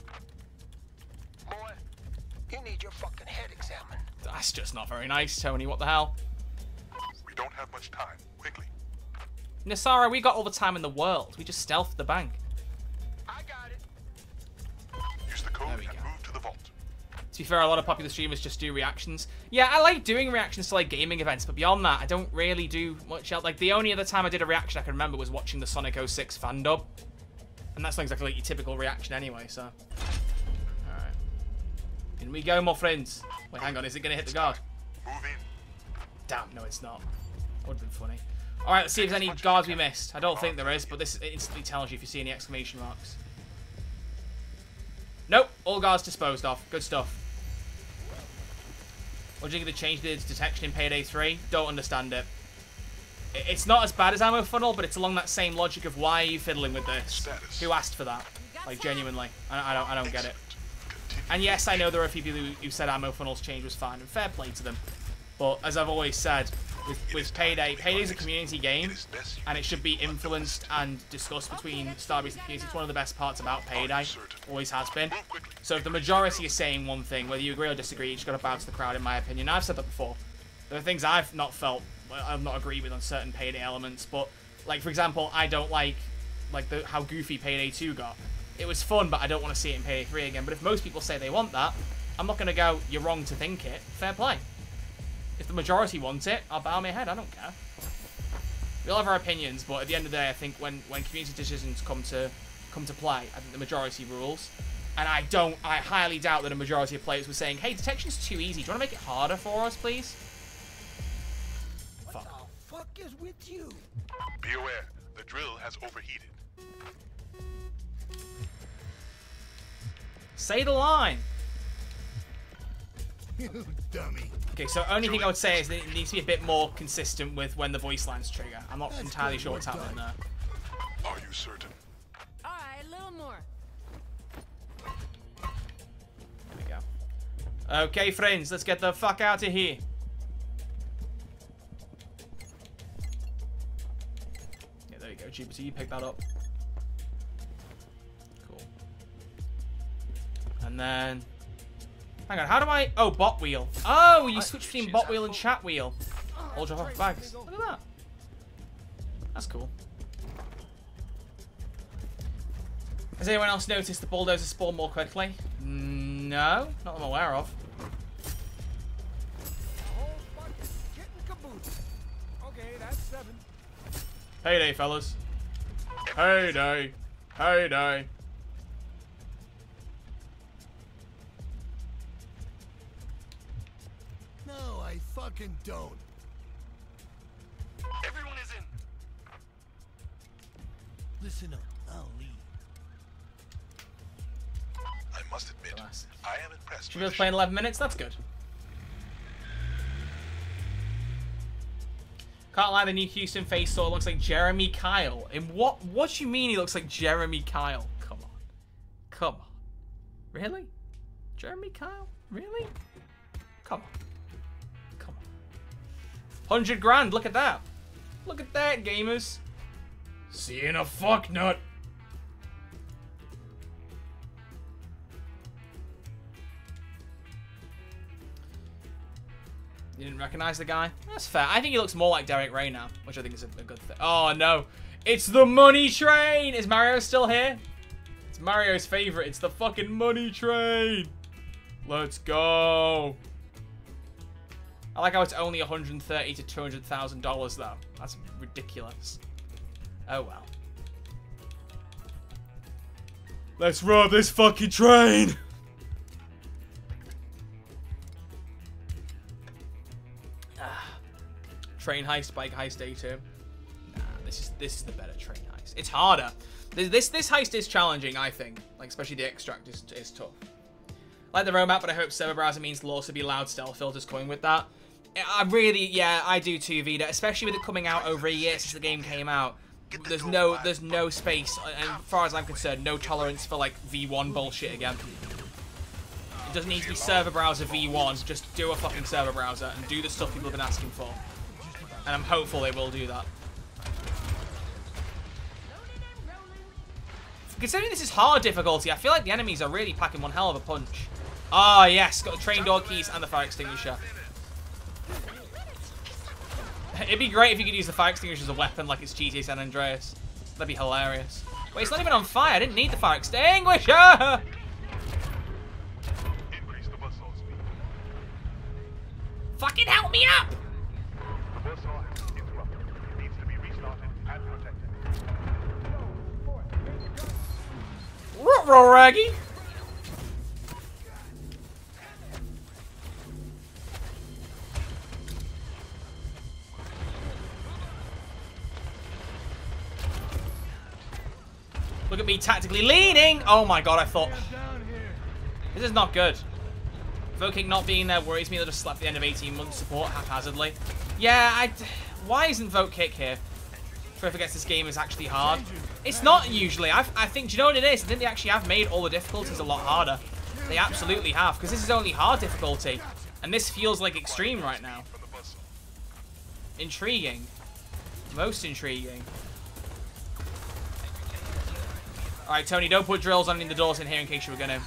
Boy, you need your fucking head examined.
That's just not very nice, Tony. What the hell?
We don't have much time. Quickly.
Nasara, we got all the time in the world. We just stealthed the bank.
I got it.
Use the code
There
and
we go.
move to the vault.
To be fair, a lot of popular streamers just do reactions. Yeah, I like doing reactions to like gaming events, but beyond that, I don't really do much else. Like the only other time I did a reaction I can remember was watching the Sonic 06 fan dub. And that's not exactly like your typical reaction anyway, so. Alright. In we go, my friends. Wait, hang on, is it gonna hit the guard?
Move in.
Damn, no it's not. That would've been funny. Alright, let's see if there's any guards we missed. I don't think there is, but this instantly tells you if you see any exclamation marks. Nope, all guards disposed of. Good stuff. What do you think of the change to detection in Payday 3? Don't understand it. It's not as bad as Ammo Funnel, but it's along that same logic of why are you fiddling with this?
Status.
Who asked for that? Like, genuinely. I don't get it.
Continue.
And yes, I know there are a few people who said Ammo Funnel's change was fine, and fair play to them. But as I've always said, with Payday. Payday's a community game, and it should be influenced and discussed between Starbase and the community. It's one of the best parts about Payday. Always has been. So if the majority is saying one thing, whether you agree or disagree, you just got to bow to the crowd, in my opinion. I've said that before. There are things I've not agreed with on certain Payday elements, but, like, for example, I don't like how goofy Payday 2 got. It was fun, but I don't want to see it in Payday 3 again. But if most people say they want that, I'm not going to go, you're wrong to think it. Fair play. If the majority want it, I'll bow my head. I don't care. We all have our opinions, but at the end of the day, I think when community decisions come to play, I think the majority rules. And I highly doubt that a majority of players were saying, hey, detection's too easy. Do you want to make it harder for us, please?
What the fuck is with you?
Be aware, the drill has overheated.
Say the line.
You dummy.
Okay, so only thing I would say is that it needs to be a bit more consistent with when the voice lines trigger. I'm not entirely sure what's happening there.
Are you certain?
All right, a little more.
There we go. Okay, friends, let's get the fuck out of here. Yeah, there you go, Jupiter. You pick that up. Cool. And then... Hang on, how do I... Oh, bot wheel. Oh, you switch between bot wheel and chat wheel. All drop off bags. Look at that. That's cool. Has anyone else noticed the bulldozer spawn more quickly? No, not that I'm aware of.
Whole fucking kit and caboodle. Okay, that's 7.
Payday, fellas. Payday. Payday.
No, I fucking don't.
Everyone is in.
Listen up, I'll leave.
I must admit, I am impressed.
Should we be playing 11 minutes? That's good. Can't lie, the new Houston face sort of looks like Jeremy Kyle. In what do you mean he looks like Jeremy Kyle? Come on. Come on. Really? Jeremy Kyle? Really? Come on. Come on. 100 grand, look at that. Look at that, gamers. See you in a fuck nut. You didn't recognize the guy? That's fair. I think he looks more like Derek Ray now, which I think is a good thing. Oh, no. It's the money train! Is Mario still here? It's Mario's favorite. It's the fucking money train. Let's go. I like how it's only $130,000 to $200,000, though. That's ridiculous. Oh, well. Let's rob this fucking train! Train heist, bike heist, A2. Nah, this is the better train heist. It's harder. This heist is challenging, I think. Like, especially the extract is tough. I like the roadmap, but I hope server browser means there'll also be loud stealth filters coming with that. Yeah, I do too, Vida. Especially with it coming out over a year since the game came out. There's no space, and as far as I'm concerned, no tolerance for like V1 bullshit again. It doesn't need to be server browser V1. Just do a fucking server browser and do the stuff people have been asking for. And I'm hopeful they will do that. Considering this is hard difficulty, I feel like the enemies are really packing one hell of a punch. Ah, yes, got the train door keys and the fire extinguisher. It'd be great if you could use the fire extinguisher as a weapon like it's GTA San Andreas. That'd be hilarious. Wait, it's not even on fire. I didn't need the fire extinguisher!
Increase the buzzsaw speed.
Fucking help me up!
The buzzsaw has been interrupted. It needs to be restarted and protected.
Ruh-roh, Raggy! Look at me tactically leaning! Oh my god, I thought... This is not good. Vokick not being there worries me. They'll just slap the end of 18 months support haphazardly. Yeah, why isn't Vokick here? Troy forgets this game is actually hard. It's not usually. I think, do you know what it is? I think they actually have made all the difficulties a lot harder. They absolutely have, because this is only hard difficulty. And this feels like extreme right now. Intriguing. Most intriguing. Alright, Tony, don't put drills on the doors in here in case you were gonna.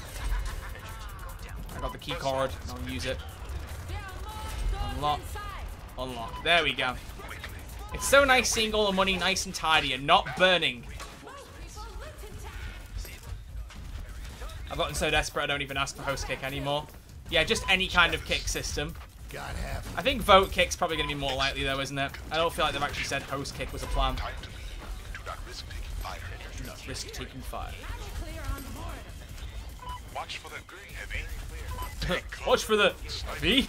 I got the key card. I'll use it. Unlock. Unlock. There we go. It's so nice seeing all the money nice and tidy and not burning. I've gotten so desperate I don't even ask for host kick anymore. Yeah, just any kind of kick system.
Got half.
I think vote kick's probably going to be more likely though, isn't it? I don't feel like they've actually said host kick was a plan.
Time to leave. Do not risk taking fire.
Do not risk taking fire.
Watch for the heavy.
Watch for the V.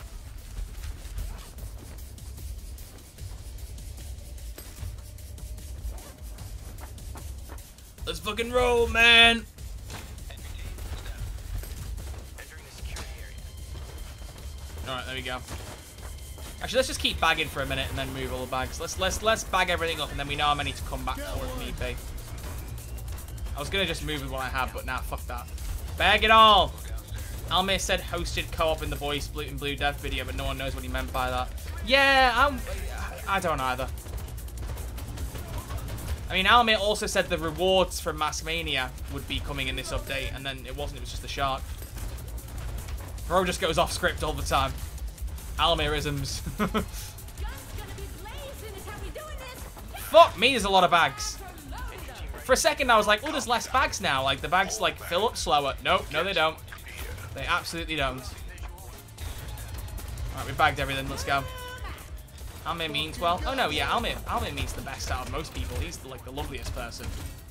Let's fucking roll, man. Alright, there we go. Actually, let's just keep bagging for a minute and then move all the bags. Let's bag everything up and then we know how many to come back for if need be. I was gonna just move with what I have, but nah, fuck that. Bag it all! Almir said hosted co-op in the Boys in Blue Death video, but no one knows what he meant by that. Yeah, I don't either. I mean, Almir also said the rewards from Maskmania would be coming in this update, and then it wasn't, it was just the shark. Bro just goes off script all the time. Almirisms. Fuck me, there's a lot of bags. For a second I was like, oh, there's less bags now. Like, the bags, like, fill up slower. Nope, no they don't. They absolutely don't. Alright, we bagged everything, let's go. Almir means well. Oh no, yeah, Almir means the best out of most people. He's, like, the loveliest person.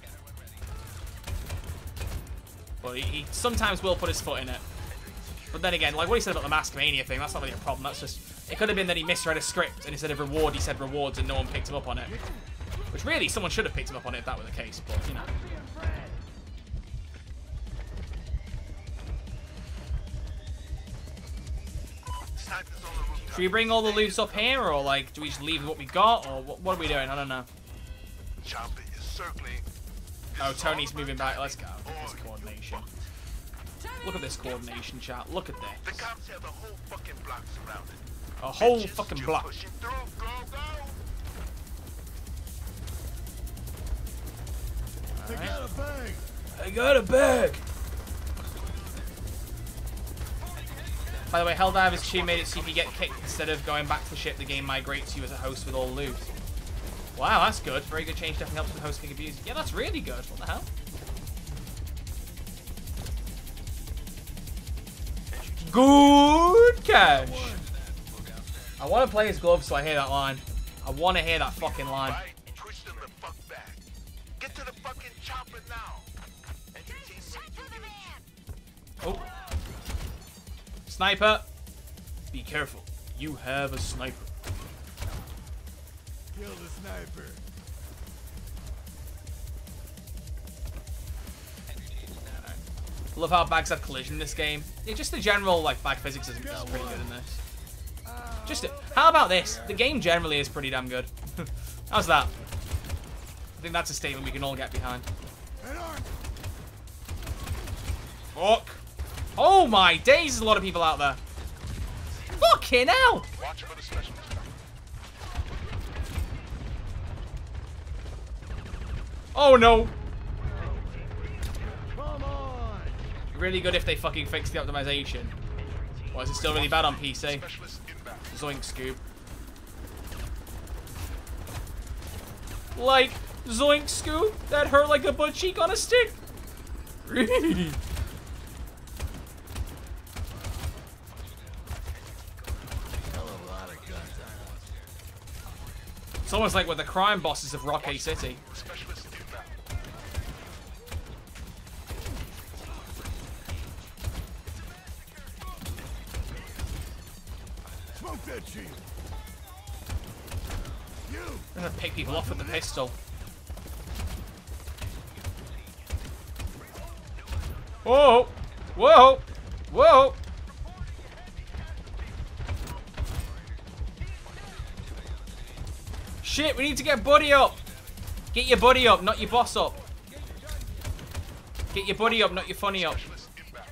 But he sometimes will put his foot in it. But then again, like what he said about the Maskmania thing, that's not really a problem. That's just, it could have been that he misread a script and instead of reward, he said rewards and no one picked him up on it. Which really, someone should have picked him up on it if that were the case, but you know. Should we bring all the loot up here, or like, do we just leave what we got, or what are we doing? I don't know.
Chopper is circling.
Oh, Tony's moving back. Let's go. This coordination. Look at this coordination, chat. Look at
The
this.
cops have the whole fucking block surrounded.
A whole
Bitches
fucking
still
block.
pushing through. Go, go.
I got a bag.
I got a bag. By the way, Helldivers 2 made it so if you get kicked instead of going back to the ship, the game migrates you as a host with all loot. Wow, that's good. Very good change. Definitely helps with host kick abuse. Yeah, that's really good. What the hell? Good cash. I want to play his gloves so I hear that line. I want to hear that fucking line.
Right, push them the fuck back. Get to the fucking chopper now.
Oh. Sniper. Be careful. You have a sniper.
Kill the sniper.
Love how bags have collision in this game. Yeah, just the general like bag physics is pretty good in this. How about this? The game generally is pretty damn good. How's that? I think that's a statement we can all get behind. Fuck. Oh my days, there's a lot of people out there. Fucking hell!
Watch for the specialist.
Oh no.
Come on.
Really good if they fucking fix the optimization. Or is it still really bad on PC?
Specialist inbound.
Zoink Scoop. Like, Zoink Scoop? That hurt like a butt cheek on a stick? It's almost like we're the crime bosses of Rocky City.
Specialist inbound.
Smoke that shield. You.
I'm gonna pick people off with the pistol. Whoa! Whoa! Whoa! Shit, we need to get buddy up. Get your buddy up, not your boss up. Get your buddy up, not your funny up.
Specialist inbound.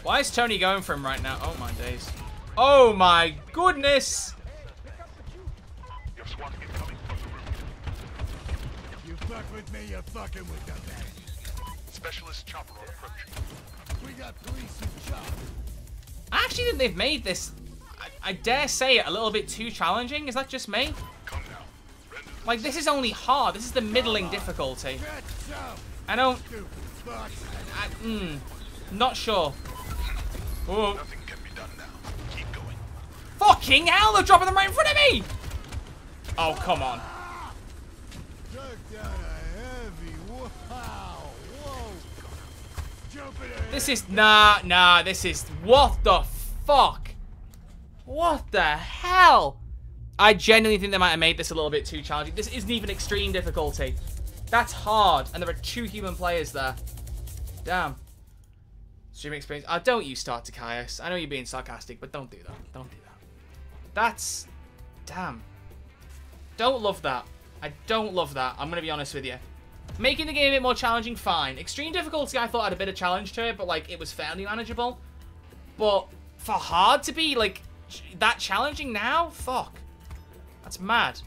Why is Tony going for him right now? Oh my days. Oh my goodness.
You have swatting incoming from the roof.
You fuck with me, you're fucking with the man.
Specialist chopper on approach.
We got police and chop.
I actually think they've made this, I dare say it, a little bit too challenging. Is that just me?
Come now. Render the
Like, this is only hard. This is the middling difficulty.
Get some,
I don't...
stupid fuck.
Not sure. Oh.
nothing can be done now. Keep going.
Fucking hell, they're dropping them right in front of me! Oh, come on.
Took down a heavy. Wow. Whoa. Jumping ahead.
This is... Nah, this is... What the fuck? What the hell? I genuinely think they might have made this a little bit too challenging. This isn't even extreme difficulty. That's hard, and there are 2 human players there. Damn. Streaming experience. Don't you start Takaios. I know you're being sarcastic, but don't do that. Don't do that. That's... Damn. Don't love that. I don't love that. I'm going to be honest with you. Making the game a bit more challenging, fine. Extreme difficulty, I thought had a bit of challenge to it, but, like, it was fairly manageable. But for hard to be, like, that challenging now? Fuck. That's mad.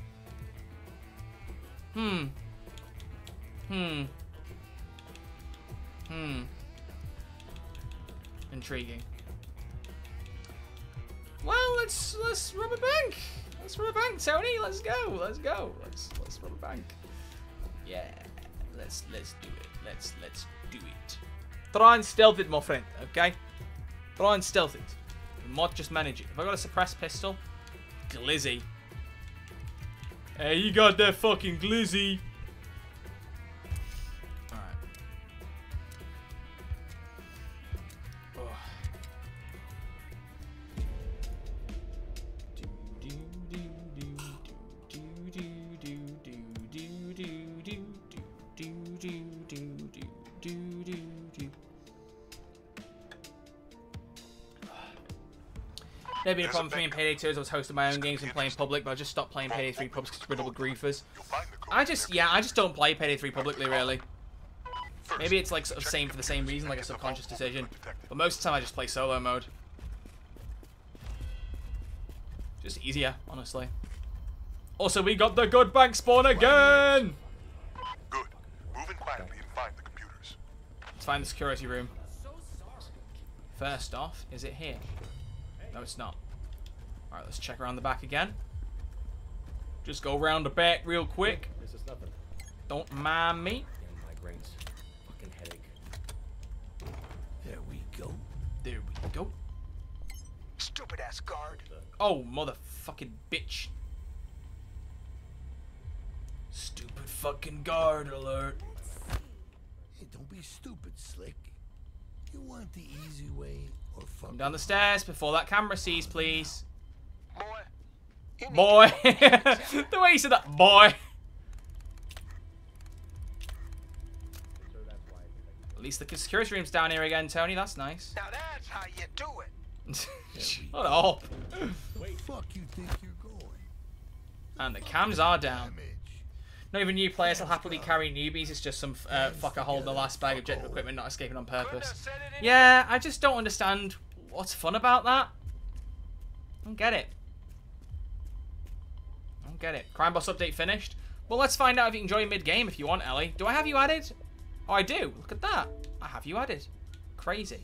Intriguing. Well, let's rob a bank. Let's rob a bank, Tony. Let's go. Let's go. Let's rob a bank. Yeah. Let's do it. Let's do it. Try and stealth it, my friend. Okay. Try and stealth it. You might just manage it. Have I got a suppressed pistol? Glizzy. Hey, you got that fucking glizzy. Alright. There'd been a problem for me in Payday 2 as I was hosting my own games and playing public, but I just stopped playing Payday 3 pubs because it's riddled with griefers.
You'll find the code.
I just don't play Payday 3 publicly, really. Maybe it's like sort of same for the same reason, like a subconscious decision. But most of the time I just play solo mode. Just easier, honestly. Also, we got the good bank spawn again!
Good. Move in quietly and find the computers.
Let's find the security room. First off, is it here? No, it's not. Alright, let's check around the back again. Just go around the back real quick.
This is nothing.
Don't mind me.
Damn migraines. Fucking headache.
There we go.
There we go.
Stupid ass guard.
Oh, motherfucking bitch. Stupid fucking guard alert.
Hey, don't be stupid, Slick. You want the easy way or fuck
Come down the stairs before that camera sees, please.
Boy. You need
Boy.
to-
The way you said that, boy.
So that's why.
At least the security room's down here again, Tony. That's nice.
Now that's how you do it.
Shut up.
fuck you think you're going?
And the cams are down.
Damage.
Not even new players will happily carry newbies. It's just some fucker holding the last bag of jet equipment, not escaping on purpose.
Said it in-
Yeah, I just don't understand what's fun about that. I don't get it. I don't get it. Crime Boss update finished. Well, let's find out if you can join mid-game if you want, Ellie. Do I have you added? Oh, I do. Look at that. I have you added. Crazy.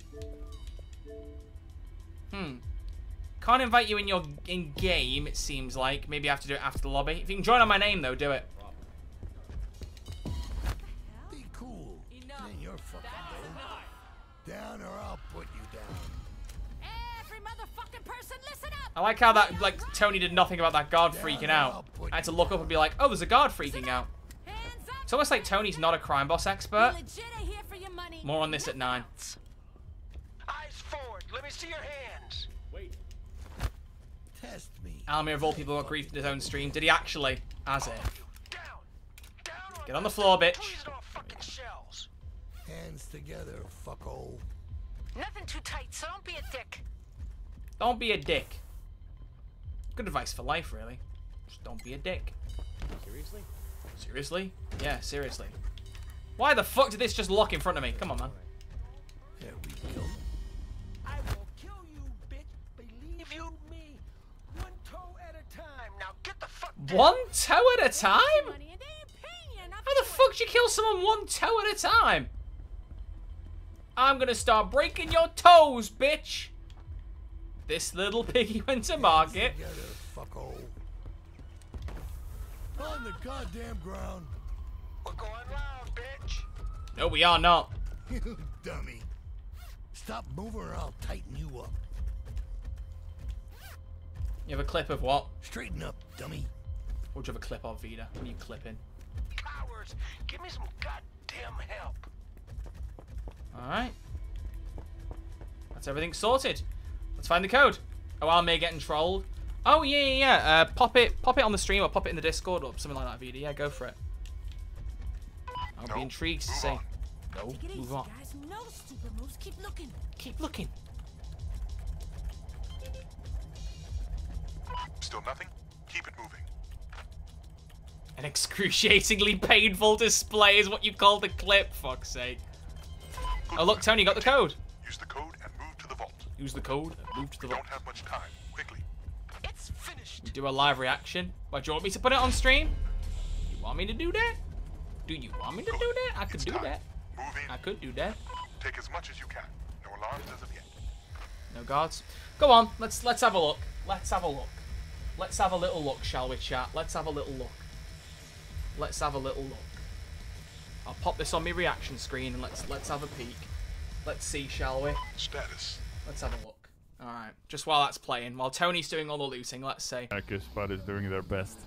Can't invite you in game, it seems like. Maybe I have to do it after the lobby. If you can join on my name, though, do it.
Be cool.
Enough.
Then you're fucking down or I'll put you down.
Every motherfucking person, listen up!
I like how that, like, Tony did nothing about that guard freaking out. I had to look up and be like, oh, there's a guard freaking out.
Hands up!
It's almost like Tony's not a Crime Boss expert.
We legit are here for your money.
More on this at 9.
Eyes forward. Let me see your hands.
Wait.
Test me.
Almir, of all people, got griefed in his own stream. Did he actually? As if.
Down. Down.
Get on the floor, bitch.
Please no fucking shells.
Hands together, fucko.
Nothing too tight, so don't be a dick.
Don't be a dick. Good advice for life, really. Just don't be a dick.
Seriously?
Seriously? Yeah, seriously. Why the fuck did this just lock in front of me? Come on, man.
There we go.
I
Excuse me. One toe at a time. Now get the fuck down.
One toe at a time?
Money and they ain't paying you enough.
How the fuck do you kill someone one toe at a time? I'm gonna start breaking your toes, bitch. This little piggy went to market.
Together, fucko. On the goddamn ground.
We're going round, bitch.
No, we are not.
You dummy. Stop moving or I'll tighten you up.
You have a clip of what?
Straighten up, dummy.
What do you have a clip of, Vida? What are you clipping?
Cowards, give me some goddamn help.
Alright. That's everything sorted. Let's find the code. Oh, I may getting trolled. Oh, yeah. Pop it on the stream or pop it in the Discord or something like that, Vida. Yeah, go for it. I'll be intrigued to see. No,
Take it easy,
move on.
guys. No stupid moves. Keep looking.
Keep looking.
Still nothing? Keep it moving.
An excruciatingly painful display is what you call the clip, fuck's sake.
Good
Oh, look,
work.
Tony got the code.
Use the code and move to the vault.
Use the code and move to the
We
vault.
don't have much time. Quickly.
It's finished.
Do a live reaction. Why, do you want me to put it on stream? You want me to do that? Do you want me to do that? I could
It's
do
time.
that.
Move in.
I could do that.
Take as much as you can. No alarms as of yet.
No guards. Go on, let's have a look. Let's have a look. Let's have a little look, shall we, chat? Let's have a little look. Let's have a little look. I'll pop this on my reaction screen and let's have a peek. Let's see, shall we?
Status.
Let's have a look. Alright, just while that's playing, while Tony's doing all the looting, let's see.
Marcus Spud is doing their best.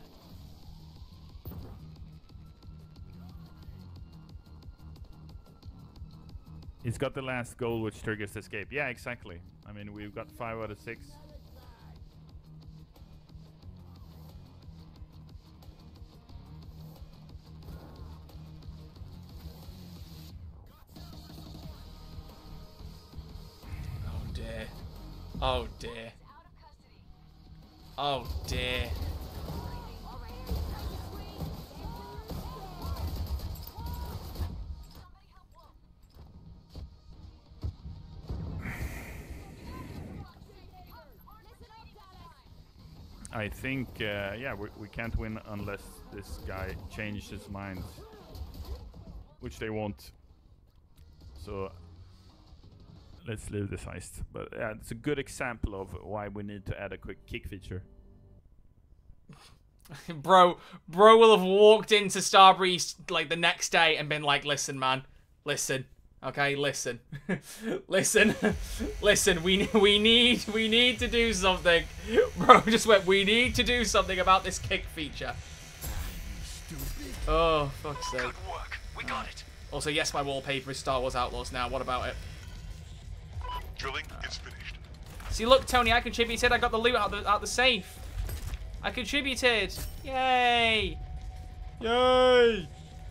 He's got the last goal which triggers escape. Yeah, exactly. I mean, we've got 5 out of 6.
Oh dear. Oh dear. Oh dear.
I think, yeah, we can't win unless this guy changes his mind. Which they won't. So, let's leave this heist. But yeah, it's a good example of why we need to add a quick kick feature.
Bro will have walked into Starbreeze like the next day and been like, listen, man, listen. Okay, listen. Listen. Listen, we need to do something. Bro just went, we need to do something about this kick feature. Oh, fuck's sake.
Good work. We got it.
Also, yes, my wallpaper is Star Wars Outlaws now. What about it?
Drilling is finished.
See, look, Tony, I contributed. I got the loot out the safe. I contributed. Yay. Yay.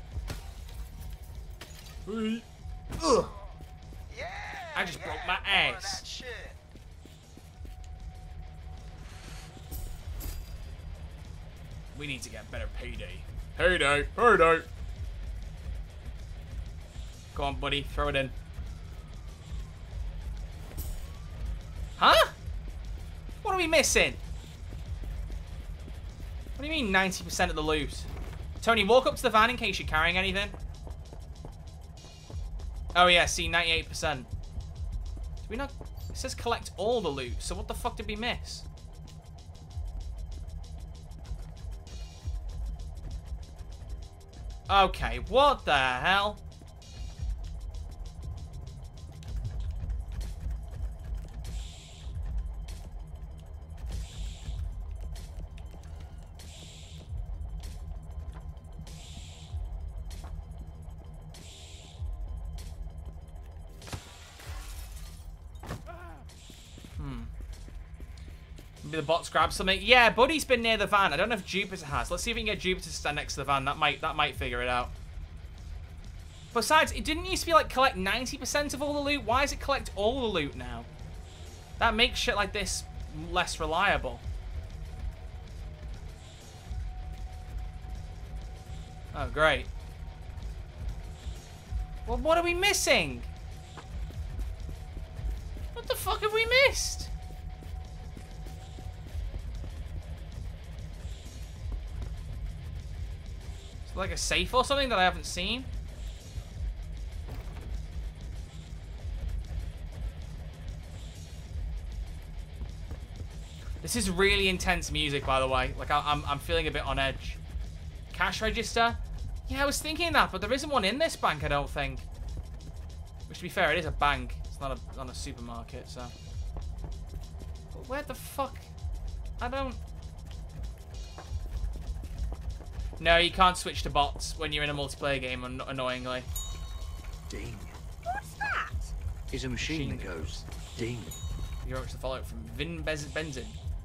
Ugh.
Yeah.
I just broke my
more of
ass.
that shit.
We need to get better payday. Payday. Payday. Go on, buddy. Throw it in. Huh? What are we missing? What do you mean 90% of the loot? Tony, walk up to the van in case you're carrying anything. Oh yeah, see, 98%. Did we not... It says collect all the loot, so what the fuck did we miss? Okay, what the hell? Maybe the bots grab something. Yeah, Buddy's been near the van. I don't know if Jupiter has. Let's see if we can get Jupiter to stand next to the van. That might figure it out. Besides, it didn't used to be like collect 90% of all the loot. Why does it collect all the loot now? That makes shit like this less reliable. Oh, great. Well, what are we missing? What the fuck have we missed? Like a safe or something that I haven't seen. This is really intense music, by the way. Like, I'm feeling a bit on edge. Cash register? Yeah, I was thinking that, but there isn't one in this bank, I don't think. Which, to be fair, it is a bank. It's not a supermarket, so... But where the fuck? I don't... No, you can't switch to bots when you're in a multiplayer game, annoyingly.
Ding.
What's that?
Is a machine that goes ding.
You're up to follow it from Vin Benzin.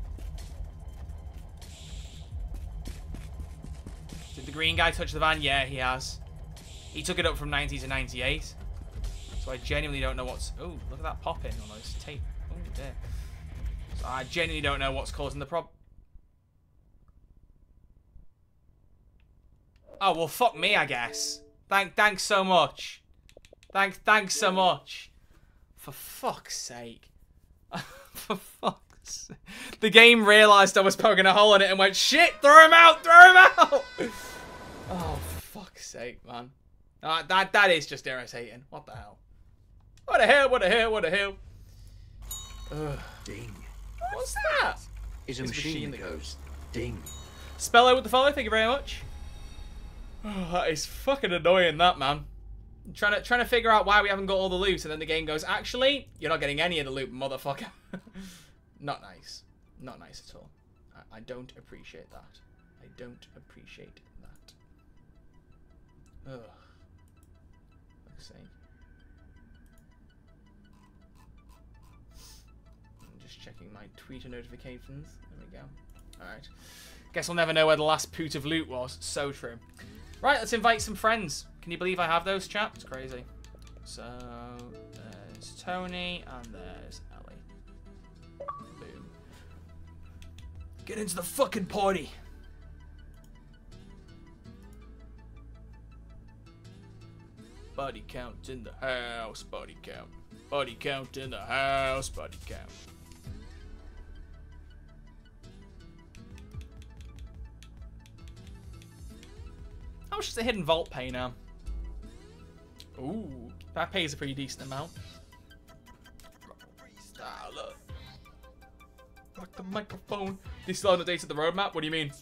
Did the green guy touch the van? Yeah, he has. He took it up from 90 to 98. So I genuinely don't know what's... Oh, look at that pop-in on this tape. Oh, dear. So I genuinely don't know what's causing the problem. Oh, well, fuck me, I guess. Thanks so much. Thanks so much. For fuck's sake. For fuck's sake. The game realised I was poking a hole in it and went, shit, throw him out, throw him out! Oh, for fuck's sake, man. That is just irritating. What the hell? What the hell, what the hell, what the hell? Ugh.
Ding.
What's that?
Is a machine that goes ding.
Spello with the follow, thank you very much. Oh, that is fucking annoying, that, man. Trying to figure out why we haven't got all the loot, and then the game goes, actually, you're not getting any of the loot, motherfucker. Not nice. Not nice at all. I don't appreciate that. I don't appreciate that. Ugh. Fuck's sake. I'm just checking my Twitter notifications. There we go. Alright. Guess we'll never know where the last poot of loot was. So true. Right, let's invite some friends. Can you believe I have those, chat? It's crazy. So, there's Tony, and there's Ellie. Boom. Get into the fucking party! Body count in the house, body count. Body count in the house, body count. How much does the hidden vault pay now? Ooh, that pays a pretty decent amount. Look. Rock the microphone. This is on the date of the roadmap? What do you mean?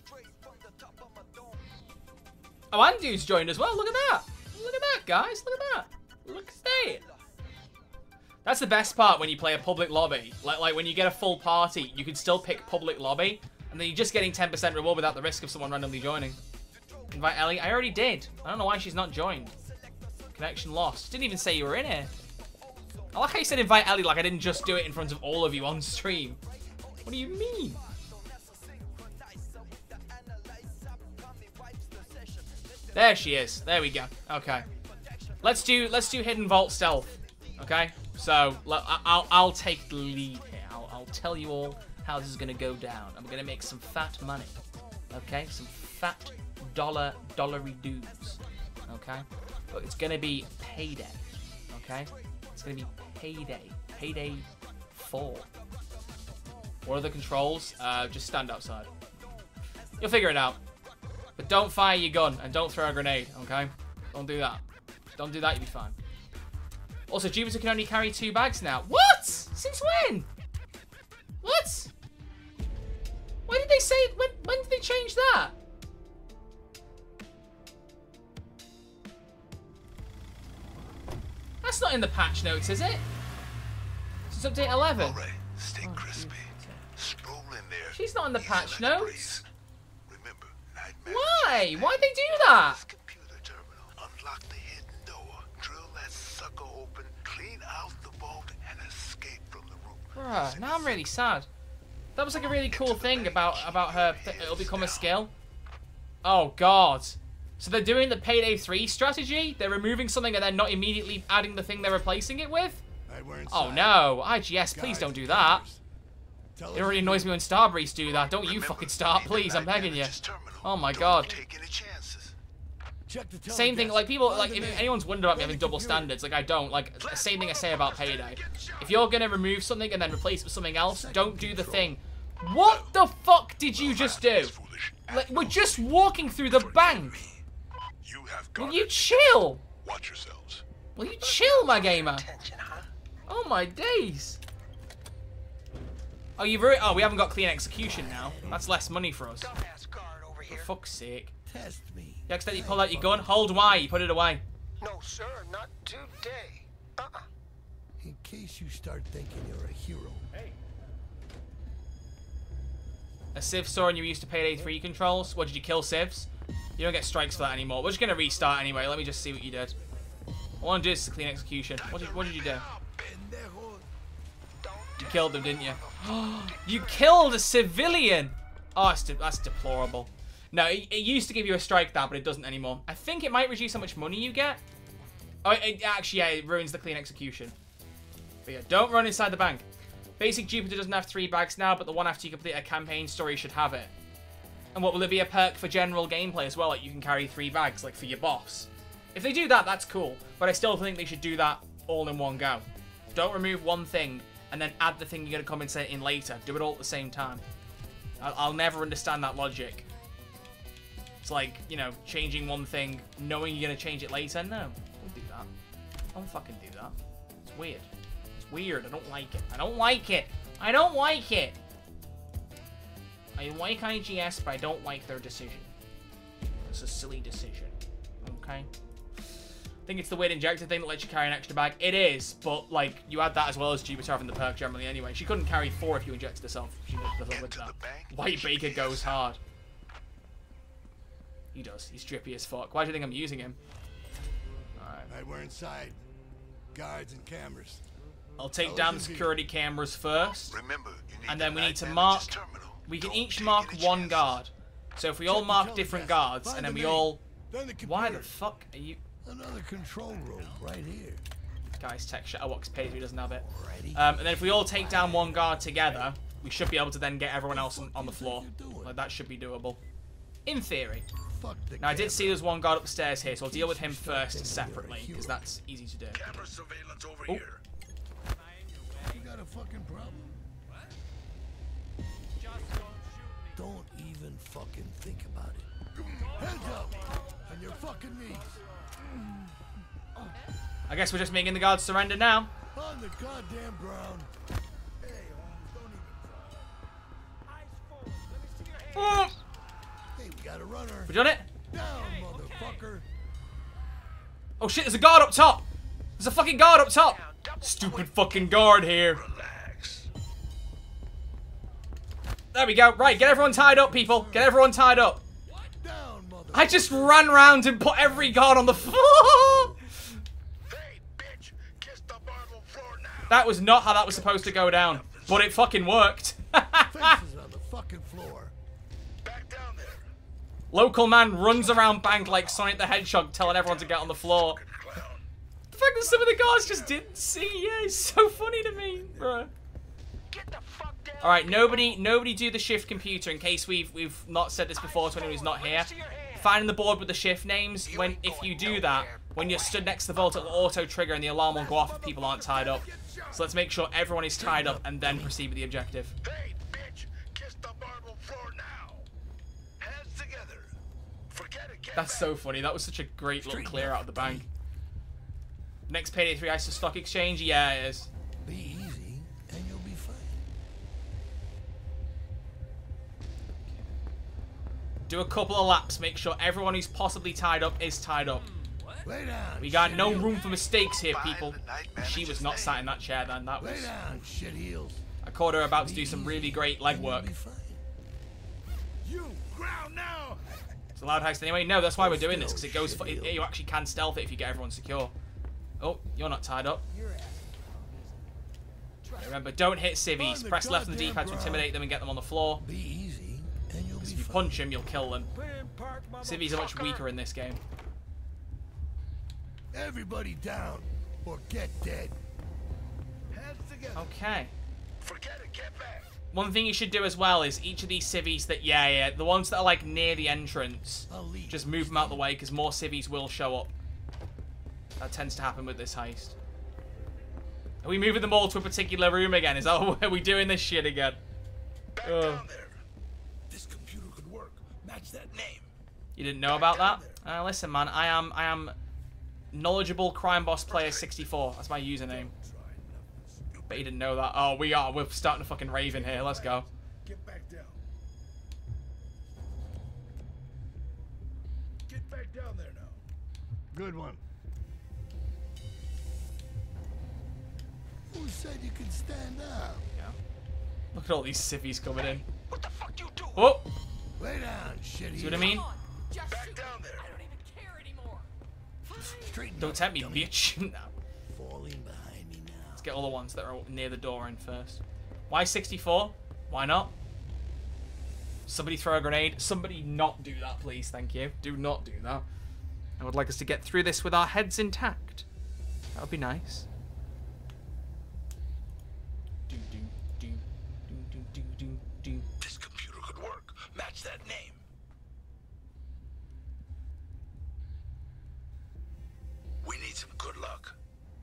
Oh, Andu's joined as well. Look at that. Look at that, guys. Look at that. Look at that. That's the best part when you play a public lobby. Like when you get a full party, you can still pick public lobby, and then you're just getting 10% reward without the risk of someone randomly joining. Invite Ellie. I already did. I don't know why she's not joined. Connection lost. Didn't even say you were in here. I like how you said invite Ellie like I didn't just do it in front of all of you on stream. What do you mean? There she is. There we go. Okay. Let's do hidden vault stealth. Okay. So I'll take the lead here. I'll tell you all how this is gonna go down. I'm gonna make some fat money. Okay. Some fat dollary dudes. Okay. But it's gonna be payday. Okay. It's gonna be payday. Payday 4. What are the controls? Just stand outside. You'll figure it out. But don't fire your gun and don't throw a grenade, okay? Don't do that. Don't do that, you'll be fine. Also, Jupiter can only carry 2 bags now. What? Since when? What? Why did they say... When did they change that? That's not in the patch notes, is it? It's update 11.
All right, stay crispy. Stroll in there.
She's not in the patch notes.
Breeze. Remember, nightmare.
Why? Why'd they do that?
Computer terminal. Unlock the hidden door. Drill that sucker open. Clean out the vault and escape from the room.
Bruh, now I'm really sad. That was like a really cool thing about her. It'll become a skill. Oh god. So they're doing the Payday 3 strategy? They're removing something and then not immediately adding the thing they're replacing it with? Oh no, IGS, please don't do that. It already annoys me when Starbreeze do that. Don't you fucking start, please, I'm begging you. Oh my god. Same thing, like people, like if anyone's wondered about me having double standards, like I don't, like the same thing I say about Payday. If you're gonna remove something and then replace it with something else, don't do the thing. What the fuck did you just do? Like, we're just walking through the bank.
You have
Will
got
you chill?
Watch yourselves.
Will you chill, my gamer?
Attention, huh?
Oh my days. Oh, you've oh, we haven't got clean execution now. That's less money for us.
Dumbass guard over
For
here.
fuck's sake.
Test me.
You accidentally pull out your gun? Hold Y, you put it away.
No, sir, not today.
In case you start thinking you're a hero.
A Civ saw and you used to Payday 3 controls. What, did you kill Civs? You don't get strikes for that anymore. We're just going to restart anyway. Let me just see what you did. All I want to do is clean execution. What did you do? You killed them, didn't you? You killed a civilian! Oh, that's deplorable. No, it used to give you a strike that, but it doesn't anymore. I think it might reduce how much money you get. Oh, actually, yeah, it ruins the clean execution. But yeah, don't run inside the bank. Basic Jupiter doesn't have 3 bags now, but the one after you complete a campaign story should have it. And what will it be a perk for general gameplay as well? Like you can carry 3 bags, like for your boss. If they do that, that's cool. But I still think they should do that all in one go. Don't remove one thing and then add the thing you're going to compensate in later. Do it all at the same time. I'll never understand that logic. It's like, you know, changing one thing, knowing you're going to change it later. No, don't do that. Don't fucking do that. It's weird. It's weird. I don't like it. I don't like it. I don't like it. I like IGS, but I don't like their decision. It's a silly decision. Okay? I think it's the weird injector thing that lets you carry an extra bag. It is, but, like, you add that as well as Jupiter having the perk generally anyway. She couldn't carry 4 if you injected herself. She doesn't with that. White Baker goes hard. He does. He's drippy as fuck. Why do you think I'm using him? Alright.
Right, we're inside. Guards and cameras.
I'll take down the security cameras first.
Remember, you need
And then
the
we need to
night
mark...
manager's terminal.
We can
Don't
each
take
mark
any
1
chances.
guard. So if we all mark different guards, and then we all...
Then the
Why
computer.
the fuck are you...
Another control room right here.
Guys, tech shit. Oh, what? 'Cause Paisley doesn't have it.
Alrighty.
And then if we all take down 1 guard together, we should be able to then get everyone else on the floor. Like, that should be doable. In theory.
Fuck the
Now, I did
camera.
see there's 1 guard upstairs here, so I'll deal with him first separately, because that's easy to do.
Camera surveillance over
Oh.
here.
You got a fucking problem. Don't even fucking think about it. Hands up on your fucking knees.
I guess we're just making the guards surrender now.
On the goddamn ground. Hey, Holmes, don't even try. Hey, we got a runner.
We done it?
Down, motherfucker.
Oh shit, there's a guard up top! There's a fucking guard up top! Stupid fucking guard here.
Relax.
There we go. Right, get everyone tied up, people. Get everyone tied up.
Down, motherfucker.
I just ran around and put every guard on the floor.
Hey, bitch, kiss the marble floor now.
That was not how that was supposed to go down. But it fucking worked.
Faces on the fucking floor.
Back down there.
Local man runs around bank like Sonic the Hedgehog telling everyone to get on the floor.
Clown.
The fact that some of the guards just didn't see, yeah, it's so funny to me, bruh.
Get the fuck down.
All right, nobody do the shift computer in case we've not said this before to anyone who's not here. Find the board with the shift names. If you do that, when you're stood next to the vault, it will auto trigger and the alarm will go off if people aren't tied up. So let's make sure everyone is tied up and then proceed with the objective.
Hey, bitch, kiss the marble floor now. Hands together. Forget it. Get
That's
back.
so funny. That was such a great little clear out of the bank. Next Payday 3 ISO Stock Exchange? Yeah, it is.
Be easy, and you'll be fine.
Do a couple of laps. Make sure everyone who's possibly tied up is tied up.
Lay down.
We got
shit
no
heels.
room for mistakes here,
Find
people.
the night
She was
manager's
not
name.
sat in that chair then. That
Lay
was...
down, shit heels.
I caught her about to do some really great leg
And you'll
work.
be fine.
You ground now.
It's a loud heist anyway. No, that's why we're doing this, because it goes. You actually can stealth it if you get everyone secure. Oh, you're not tied up. Remember, don't hit civvies. Press left on the D-pad to intimidate them and get them on the floor.
Be easy, and you'll be
If you
fine.
punch them, you'll kill them.
Put in park,
Civvies are much weaker in this game.
Everybody down, or get dead. Hands together.
Okay.
Forget it. Get back.
One thing you should do as well is each of these civvies that, the ones that are like near the entrance,
I'll leave.
just move them out the way because more civvies will show up. That tends to happen with this heist. Are we moving them all to a particular room again? Is that are we doing this shit again?
Back
Oh.
down there.
This computer could work. Match that name.
You didn't know about that? Listen, man, I am knowledgeable crime boss player 64. That's my username. But you didn't know that. Oh, we're starting to fucking rave in here. Let's go.
Get back down. Get back down there now. Good one. Who said you could stand up?
Yeah. Look at all these civvies coming in.
What the fuck you doing?
Oh!
Lay down, shit.
See what I mean?
Back down there.
I don't even care anymore.
Straighten
Don't
up,
tempt me,
dummy.
bitch. No.
Falling behind me now.
Let's get all the ones that are near the door in first. Why 64? Why not? Somebody throw a grenade. Somebody not do that, please. Thank you. Do not do that. I would like us to get through this with our heads intact. That would be nice. Do, do, do, do, do, do, do, do.
This computer could work. Match that name. We need some good luck.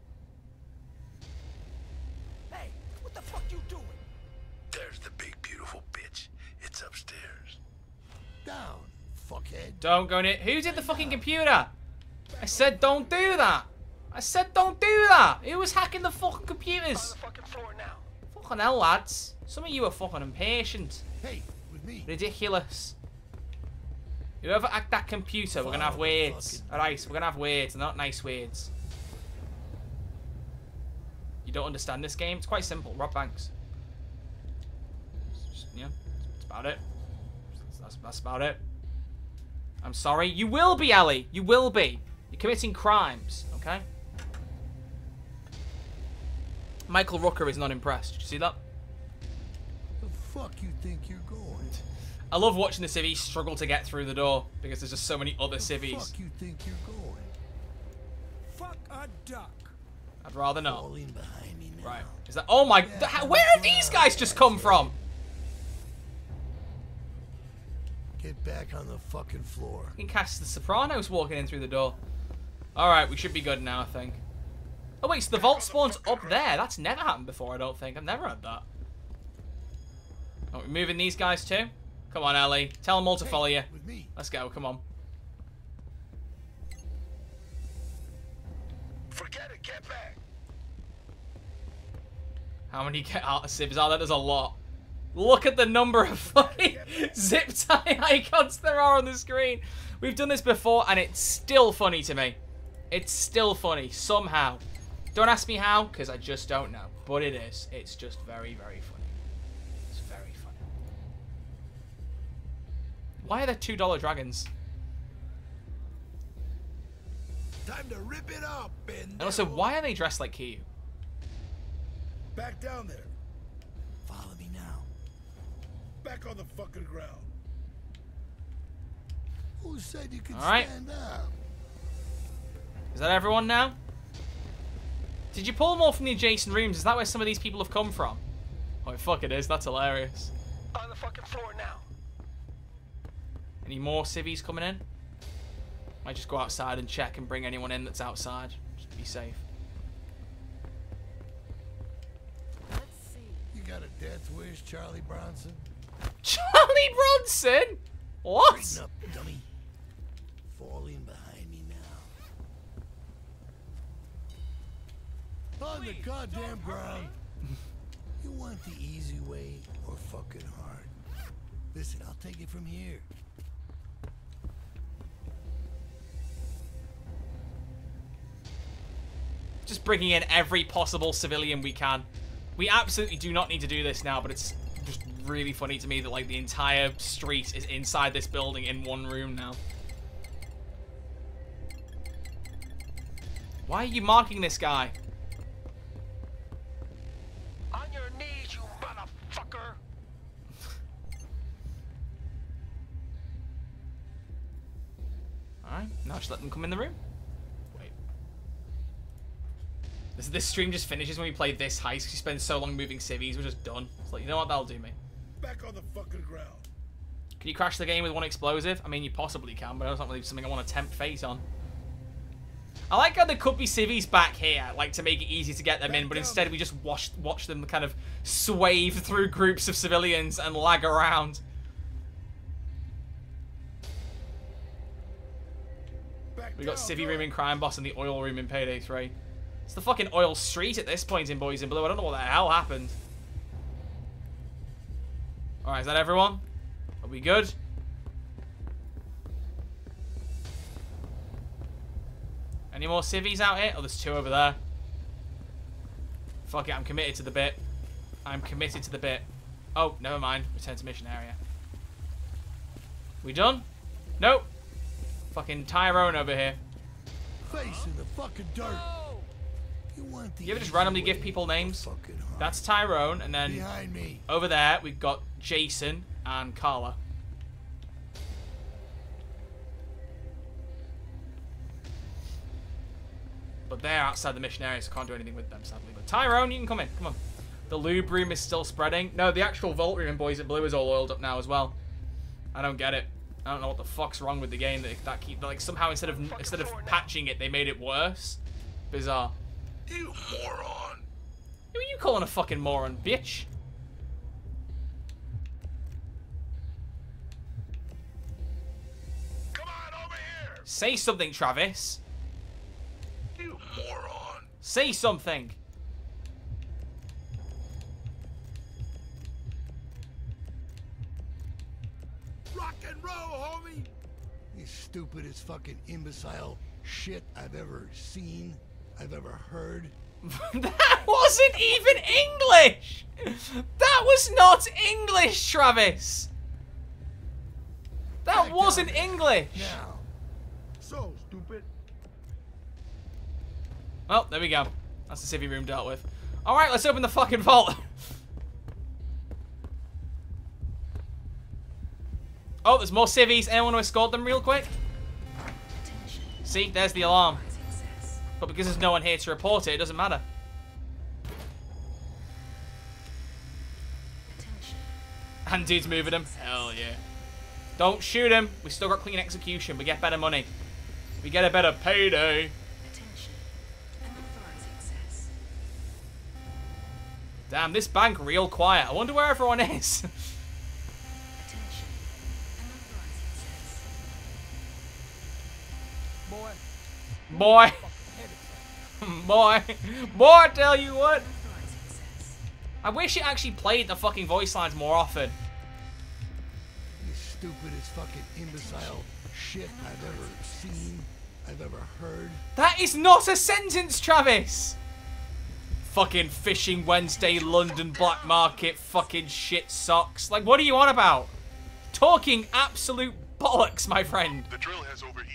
Hey, what the fuck you doing?
There's the big beautiful bitch. It's upstairs.
Down, fuckhead.
Don't go near. Who did the fucking computer? I said don't do that. I said don't do that. Who was hacking the fucking
On
computers?
the fucking floor now.
Fucking hell, lads. Some of you are fucking impatient.
Hey, with me.
Ridiculous. Whoever hacked that computer, we're gonna have words. Alright, we're gonna have words, not nice words. You don't understand this game? It's quite simple. Rob banks. Yeah, that's about it. That's about it. I'm sorry. You will be, Ellie. You will be. You're committing crimes, okay? Michael Rooker is not impressed. Did you see that?
The fuck you think you're going?
I love watching the civvies struggle to get through the door because there's just so many other
The
civvies.
fuck you think you're going?
Fuck a duck.
I'd rather not.
Falling behind me now.
Right. Is that? Oh my. Where have these guys just come from?
Get back on the fucking floor.
You can catch the Sopranos walking in through the door. Alright, we should be good now, I think. Oh wait, so the vault spawn's up there. That's never happened before, I don't think. I've never had that. Oh, we're moving these guys too? Come on, Ellie. Tell them all to follow you.
With me.
Let's go, come on.
Forget it. Get back.
How many civs are there? There's a lot. Look at the number of fucking zip tie icons there are on the screen. We've done this before and it's still funny to me. It's still funny, somehow. Don't ask me how, because I just don't know. But it is. It's just very, very funny. It's very funny. Why are there $2 dragons?
Time to rip it up, Ben.
And also, why are they dressed like Kyu?
Back down there. Follow me now. Back on the fucking ground. Who said you could stand up?
Is that everyone now? Did you pull them all from the adjacent rooms? Is that where some of these people have come from? Oh, fuck it is. That's hilarious.
On the fucking floor now.
Any more civvies coming in? Might just go outside and check and bring anyone in that's outside. Just be safe.
Let's see.
You got a death wish, Charlie Bronson?
Charlie Bronson? What?
Straighten up, dummy. Falling behind me now. On the goddamn ground. You want the easy way or fucking hard? Listen, I'll take it from here.
Just bringing in every possible civilian we can. We absolutely do not need to do this now, but it's just really funny to me that like the entire street is inside this building in one room now. Why are you marking this guy?
On your knees, you motherfucker.
Alright, now just let them come in the room. Wait. This stream just finishes when we play this heist because you spend so long moving civvies, we're just done. It's like, you know what, that'll do me.
Back on the fucking ground.
Can you crash the game with one explosive? I mean, you possibly can, but that's not really something I want to tempt fate on. I like how there could be civvies back here, like to make it easy to get them in, but instead we just watch them kind of swave through groups of civilians and lag around. We got Civvy Room in Crime Boss and the Oil Room in Payday 3. It's the fucking oil street at this point in Boys in Blue. I don't know what the hell happened. Alright, is that everyone? Are we good? Any more civvies out here? Oh, there's 2 over there. Fuck it, I'm committed to the bit. I'm committed to the bit. Oh, never mind. Return to mission area. We done? Nope. Fucking Tyrone over here.
Face in the fucking dirt. You want the
You ever just
easy
randomly
way
give people
or
names?
fucking hard?
That's Tyrone, and then
Behind me.
over there we've got Jason and Carla. But they're outside the mission area, so I can't do anything with them, sadly. But Tyrone, you can come in. Come on. The lube room is still spreading. No, the actual vault room in Boys in Blue is all oiled up now as well. I don't get it. I don't know what the fuck's wrong with the game that keep like somehow instead of patching it, they made it worse. Bizarre.
You moron.
Who are you calling a fucking moron, bitch?
Come on over here.
Say something, Travis.
You moron.
Say something.
Rock and roll, homie. You stupidest fucking imbecile shit I've ever seen, I've ever heard.
That wasn't even English! That was not English, Travis! That wasn't English!
Now. So stupid.
Well, there we go. That's the civvy room dealt with. Alright, let's open the fucking vault. Oh, there's more civvies. Anyone want to escort them real quick? See, there's the alarm. But because there's no one here to report it, it doesn't matter. And dude's moving him. Hell yeah. Don't shoot him. We still got clean execution. We get better money. We get a better payday. Damn, this bank real quiet. I wonder where everyone is. Boy. Boy. Boy, I tell you what. I wish it actually played the fucking voice lines more often.
You stupidest fucking imbecile shit I've ever seen, I've ever heard.
That is not a sentence, Travis. Fucking Fishing Wednesday, London Black Market, fucking shit socks. Like, what are you on about? Talking absolute bollocks, my friend.
The drill has overheated.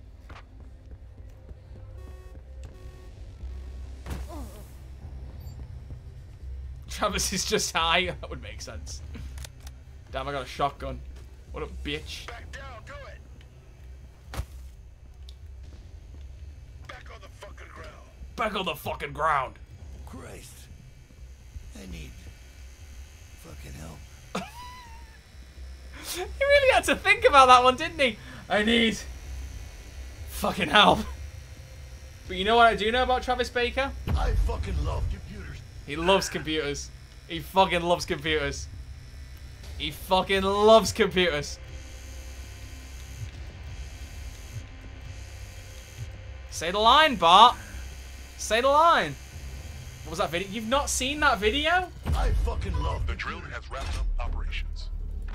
Travis is just high. That would make sense. Damn, I got a shotgun. What a bitch.
Back down, do it. Back on the fucking ground.
Back on the fucking ground.
Christ. I need fucking help.
He really had to think about that one, didn't he? I need fucking help. But you know what I do know about Travis Baker?
I fucking love computers.
He loves computers. He fucking loves computers. He fucking loves computers. Say the line, Bart. Say the line. What was that video? You've not seen that video?
I fucking love
The drill has wrapped up operations.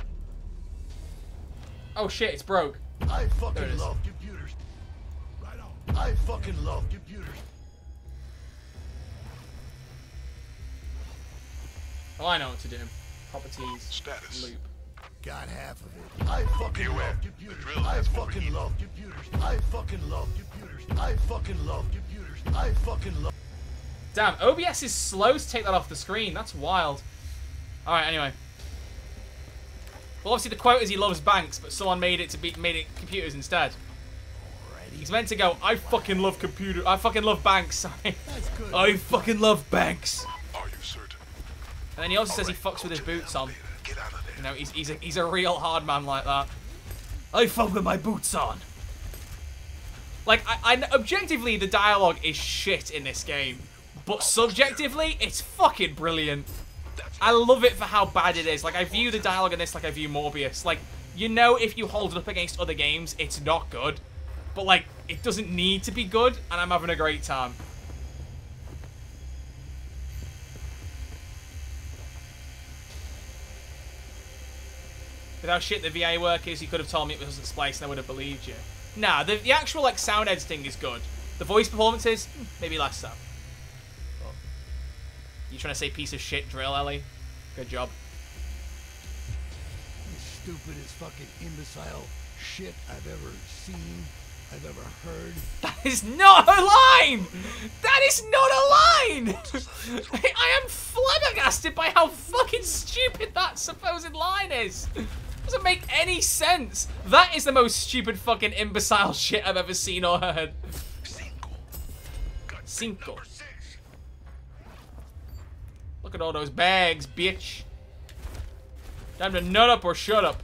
Oh shit, it's broke.
I
There it
fucking
is.
love computers. Right on. I fucking love computers.
Oh, I know what to do. Properties.
Status.
Loop.
Got half of it. I fucking
Beware.
love
The
computers.
drill
I
has
fucking
overheated.
love computers. I fucking love computers. I fucking love computers. I fucking love.
Damn, OBS is slow to take that off the screen. That's wild. Alright, anyway. Well, obviously the quote is he loves banks, but someone made it computers instead. He's meant to go, I fucking love I fucking love banks, sorry.
That's good.
I fucking love banks.
Are you certain?
And then he also says he fucks with his boots on.
Get out of there.
You know, he's a real hard man like that. I fuck with my boots on. Like, I objectively, the dialogue is shit in this game. But subjectively, it's fucking brilliant. I love it for how bad it is. Like, I view the dialogue in this like I view Morbius. Like, you know if you hold it up against other games, it's not good. But, like, it doesn't need to be good, and I'm having a great time. With how shit the VA work is, you could have told me it wasn't spliced and I would have believed you. Nah, the actual like sound editing is good. The voice performances, maybe less so. But you trying to say piece of shit drill, Ellie? Good job.
The stupidest fucking imbecile shit I've ever seen, I've ever heard.
That is not a line! That is not a line! I am flabbergasted by how fucking stupid that supposed line is. Doesn't make any sense. That is the most stupid fucking imbecile shit I've ever seen or heard. Cinco. Look at all those bags, bitch. Time to nut up or shut up.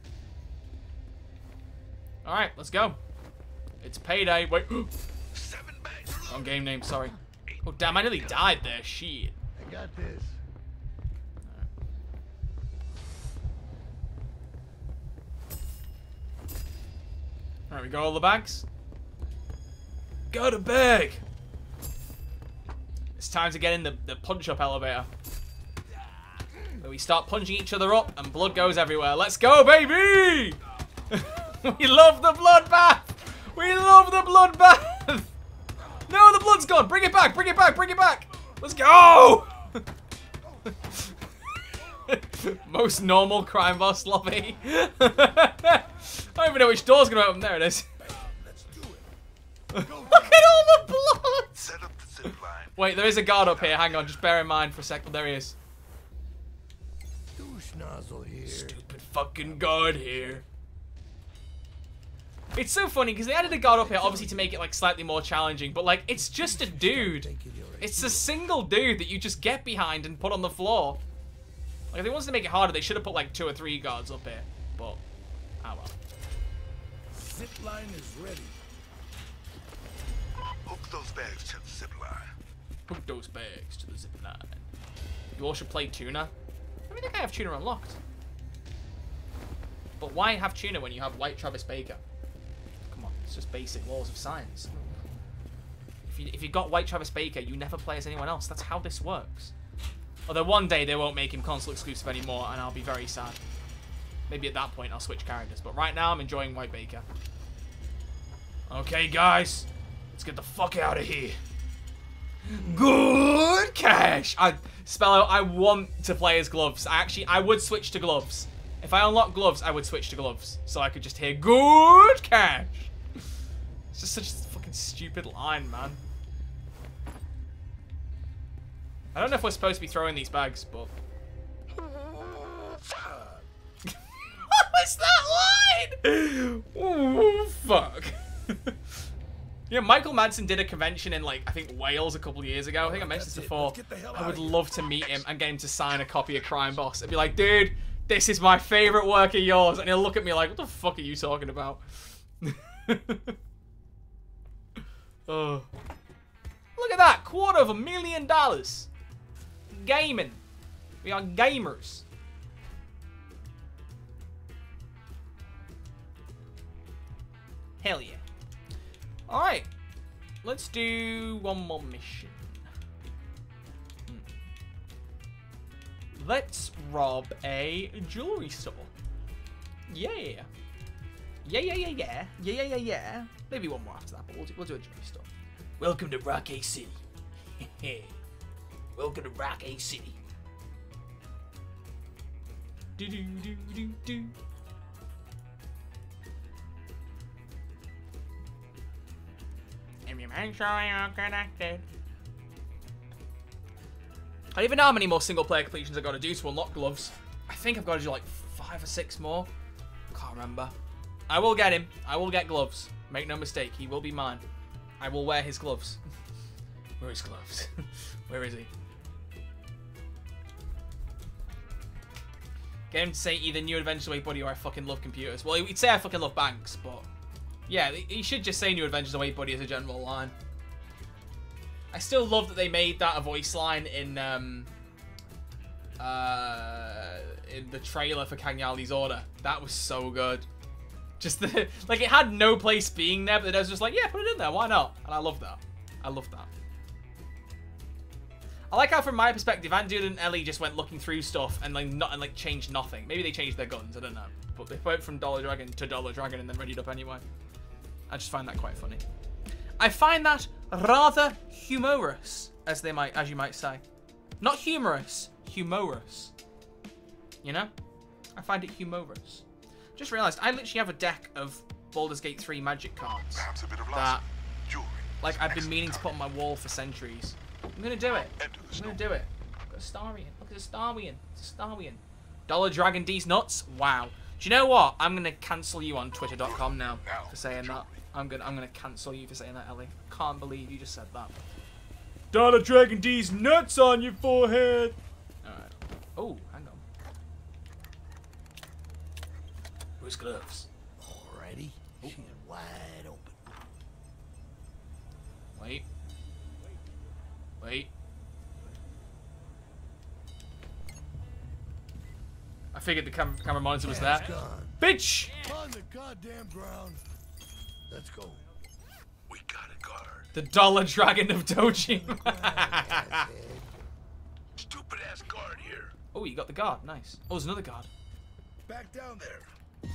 Alright, let's go. It's payday. Wait. Wrong game name, sorry. Oh, damn, I nearly died there. Shit.
I got this.
Alright, we got all the bags. Got a bag. It's time to get in the punch-up elevator. Where we start punching each other up and blood goes everywhere. Let's go, baby! We love the bloodbath! We love the bloodbath! No, the blood's gone! Bring it back! Bring it back! Bring it back! Let's go! Most normal crime boss lobby. I don't even know which door's gonna open. There it is. Look at all the blood!
Set up the zip line.
Wait, there is a guard up here. Hang on, just bear in mind for a second. There he is.
Douche nozzle here.
Stupid fucking guard here. It's so funny because they added a guard up here, obviously to make it like slightly more challenging, but like it's just a dude. It's a single dude that you just get behind and put on the floor. Like if they wanted to make it harder, they should have put like 2 or 3 guards up here. But oh well.
Zip line is ready.
Hook those bags to the zip line.
Hook those bags to the zip line. You all should play Tuna. I think I have Tuna unlocked. But why have Tuna when you have White Travis Baker? Come on, it's just basic laws of science. If you got White Travis Baker, you never play as anyone else. That's how this works. Although one day they won't make him console exclusive anymore, and I'll be very sad. Maybe at that point I'll switch characters. But right now I'm enjoying White Baker. Okay, guys, let's get the fuck out of here. Good cash. Spello, I want to play as gloves. I would switch to gloves. If I unlock gloves, I would switch to gloves. So I could just hear good cash. It's just such a fucking stupid line, man. I don't know if we're supposed to be throwing these bags, but... What was that line? Ooh, fuck. Yeah, Michael Madsen did a convention in, like, I think Wales a couple of years ago. I think I mentioned this before. I would love to meet him and get him to sign a copy of Crime Boss. I'd be like, dude, this is my favorite work of yours. And he'll look at me like, what the fuck are you talking about? Oh. Look at that. $250,000. Gaming. We are gamers. Hell yeah. Alright. Let's do one more mission. Let's rob a jewelry store. Yeah. Yeah. Maybe one more after that, but we'll do a jewelry store. Welcome to Rockay City. Welcome to Rockay City. Do. If you make sure you're connected. I don't even know how many more single player completions I've got to do to unlock gloves. I think I've got to do like 5 or 6 more. Can't remember. I will get him. I will get gloves. Make no mistake, he will be mine. I will wear his gloves. Where are his gloves? Where is he? Get him to say either New Adventures Away Buddy or I fucking love computers. Well, he'd say I fucking love banks, but... yeah, he should just say New Adventures Away Buddy as a general line. I still love that they made that a voice line in the trailer for Cagnali's Order. That was so good. Just the like it had no place being there, but it was just like, yeah, put it in there. Why not? And I love that. I love that. I like how, from my perspective, Anduin and Ellie just went looking through stuff and like changed nothing. Maybe they changed their guns. I don't know, but they went from Dollar Dragon to Dollar Dragon and then readied up anyway. I just find that quite funny. I find that rather humorous, as you might say. Not humorous, humorous. You know? I find it humorous. Just realised I literally have a deck of Baldur's Gate 3 magic cards that, like, I've been meaning to put on my wall for centuries. I'm gonna do it. I'm gonna do it. Got a Starian. Look at a Starian. It's a Starian. Dollar Dragon D's nuts. Wow. Do you know what? I'm gonna cancel you on Twitter.com now for saying that. I'm gonna cancel you for saying that, Ellie. Can't believe you just said that. Dollar Dragon D's nuts on your forehead. All right. Oh, hang on. Who's gloves?
Alrighty. She's wide open.
Wait. Wait. I figured the camera monitor was there.
Gone.
Bitch!
On the goddamn ground. Let's go.
We got a guard.
The Dollar Dragon of Dojima.
Stupid ass guard here.
Oh, you got the guard. Nice. Oh, there's another guard.
Back down there.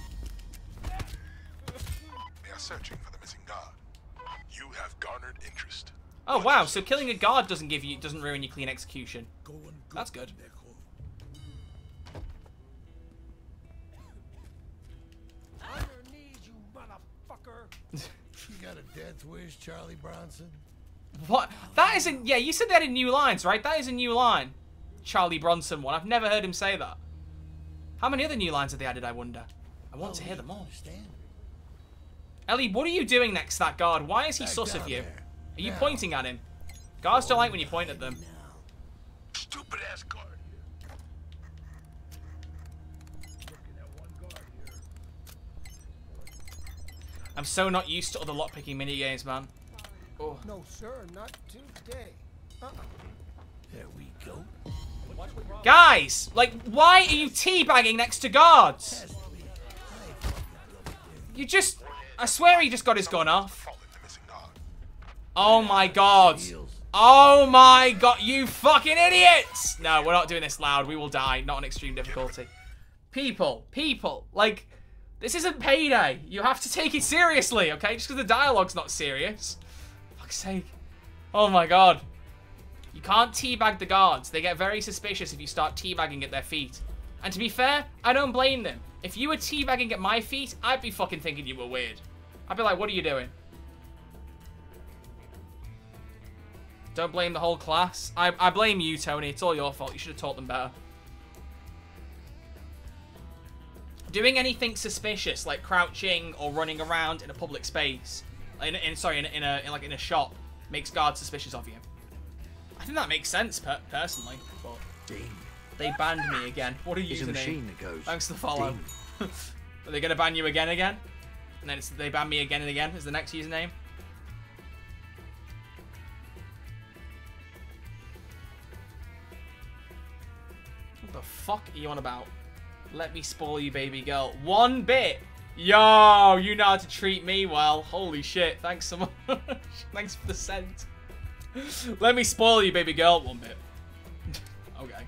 They are searching for the missing guard. You have garnered interest.
Oh wow, so killing a guard doesn't ruin your clean execution. That's good.
On your knees, you motherfucker.
You got a death wish, Charlie Bronson?
What? That isn't. Yeah, you said that in new lines, right? That is a new line. Charlie Bronson one. I've never heard him say that. How many other new lines have they added, I wonder? I want to hear them all. Ellie, what are you doing next to that guard? Why is he sus of you? Are you pointing at him? Guards don't like when you point at them.
Stupid ass guard.
I'm so not used to other lockpicking minigames, man. Oh.
No, sir, not today.
There we go.
Guys, like, why are you teabagging next to guards? You just... I swear he just got his gun off. Oh my god. Oh my god, you fucking idiots! No, we're not doing this loud. We will die. Not on extreme difficulty. People, like, this isn't Payday. You have to take it seriously, okay? Just because the dialogue's not serious. For fuck's sake. Oh my god. You can't teabag the guards. They get very suspicious if you start teabagging at their feet. And to be fair, I don't blame them. If you were teabagging at my feet, I'd be fucking thinking you were weird. I'd be like, what are you doing? Don't blame the whole class. I blame you, Tony. It's all your fault. You should have taught them better. Doing anything suspicious, like crouching or running around in a public space, in a shop, makes guards suspicious of you. I think that makes sense, personally. But they banned me again. What are you using? Thanks for the follow. Are they gonna ban you again? And then they ban me again and again is the next username. What the fuck are you on about? Let me spoil you, baby girl. 1 bit. Yo, you know how to treat me well. Holy shit. Thanks so much. Thanks for the cent. Let me spoil you, baby girl. 1 bit. Okay.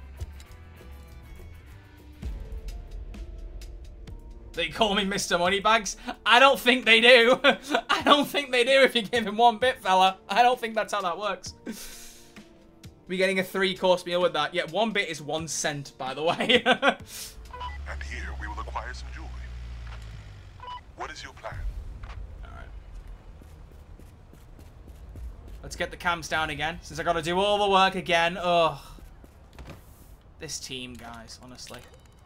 They call me Mr. Moneybags. I don't think they do. I don't think they do if you give him 1 bit, fella. I don't think that's how that works. We're getting a 3-course meal with that. Yeah, 1 bit is 1 cent, by the way.
And here we will acquire some jewelry. What is your plan?
Alright. Let's get the cams down again, since I gotta do all the work again. Ugh. This team, guys, honestly.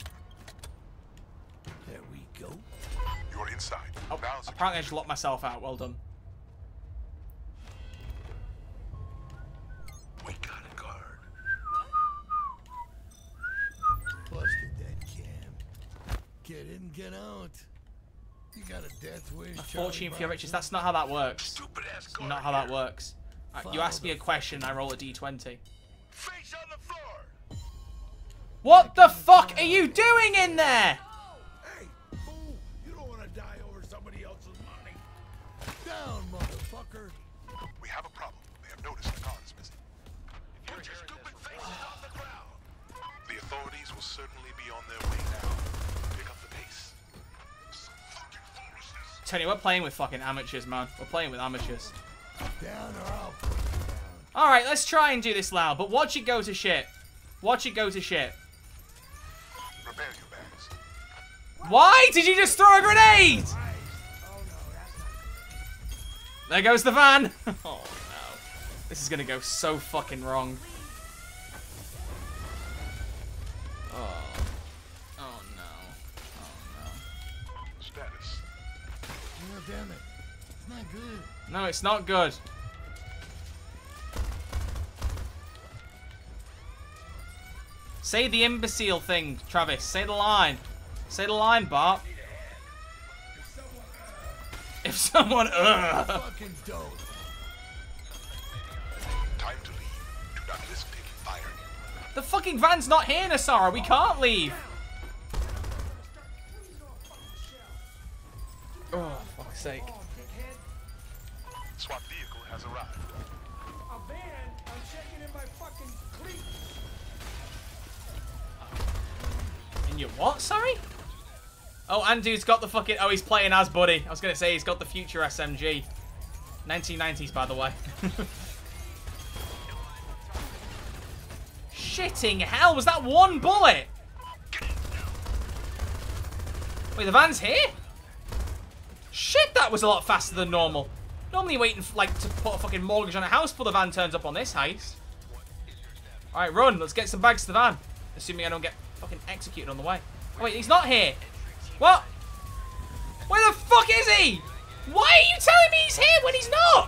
There we go.
You're inside.
Oh, apparently I just locked myself out. Well done.
We got a guard.
Busted that cam. Get in, get out. You got a death wish.
A fortune for your riches. That's not how that works.
Stupid ass
That's
guard.
not how that works. You ask me a question, I roll a d20.
Face on the floor.
What the fuck are you doing in there?
Hey, fool! You don't want to die over
certainly be on their way now. Pick up the pace. Some fucking foolishness.
Tony, we're playing with fucking amateurs, man. We're playing with amateurs.
Down or I'll put you down.
Alright, let's try and do this loud, but watch it go to shit. Watch it go to shit.
Prepare your bags.
Why did you just throw a grenade? There goes the van. Oh no. This is gonna go so fucking wrong. Oh. Oh no. Oh
Status.
Oh, damn it. It's not good.
no. No, it's not good. Say the imbecile thing, Travis. Say the line. Say the line, Bart. If someone,
Fucking dope.
Time to leave. Do not risk taking fire.
The fucking van's not here, Nasara. We can't leave. Oh, fuck's sake.
SWAT vehicle has arrived.
A van? I'm checking in my fucking cleats.
In your what, sorry? Oh, and dude's got the fucking... Oh, he's playing as Buddy. I was going to say he's got the future SMG. 1990s, by the way. Shitting hell, was that one bullet? Wait, the van's here? Shit, that was a lot faster than normal. Normally waiting, like, to put a fucking mortgage on a house before the van turns up on this heist. Alright, run. Let's get some bags to the van. Assuming I don't get fucking executed on the way. Oh, wait, he's not here. What? Where the fuck is he? Why are you telling me he's here when he's not?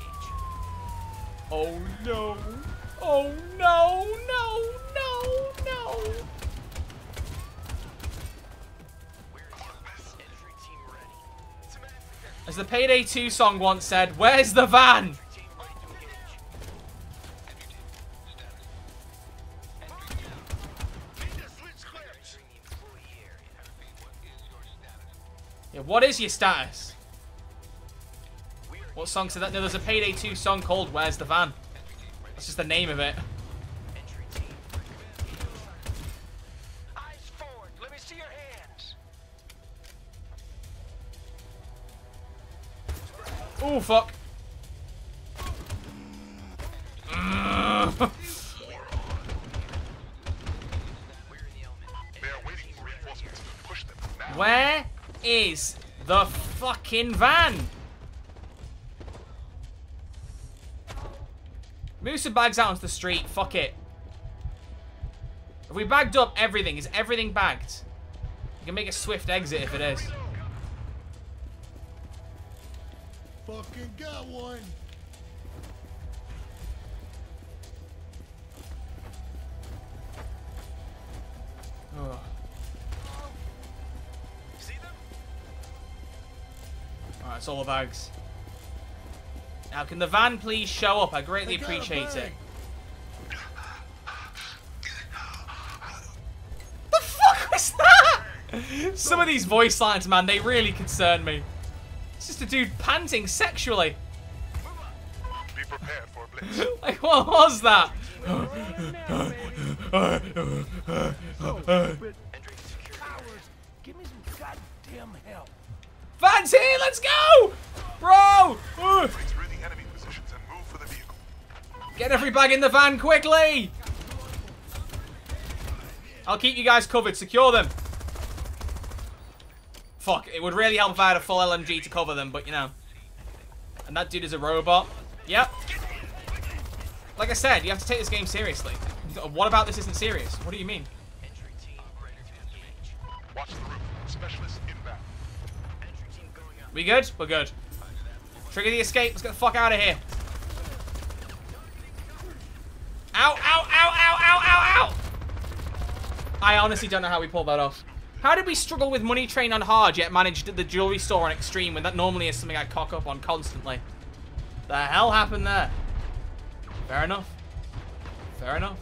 Oh, no. Oh, no, no, no, no. As the Payday 2 song once said, where's the van? Yeah, what is your status? What song said that? No, there's a Payday 2 song called Where's the Van? That's just the name of it.
Eyes forward. Let me see your hands.
Oh, fuck.
They are waiting for reinforcements. Push them now.
Where is the fucking van? Move some bags out onto the street. Fuck it. Have we bagged up everything? Is everything bagged? You can make a swift exit if it is.
Fucking got one.
Ugh.
See them?
Alright, it's all the bags. Now, can the van please show up? I greatly appreciate it. The fuck was that? Some of these voice lines, man, they really concern me. It's just a dude panting sexually.
Be prepared for a blitz.
Like, what was that?
Cowards, give me some goddamn help.
Van's here, let's go! Bro!
Bring through the enemy positions and move for the vehicle.
Get every bag in the van quickly! I'll keep you guys covered. Secure them. Fuck, it would really help if I had a full LMG to cover them, but you know. And that dude is a robot. Yep. Like I said, you have to take this game seriously. What about this isn't serious? What do you mean?
Entry team ready to engage.
Watch the roof. Specialist inbound.
Entry team going up.
We good? We're good. Trigger the escape. Let's get the fuck out of here. Ow, ow, ow, ow, ow, ow, ow! I honestly don't know how we pulled that off. How did we struggle with Money Train on hard, yet managed the jewelry store on extreme when that normally is something I cock up on constantly? The hell happened there? Fair enough. Fair enough.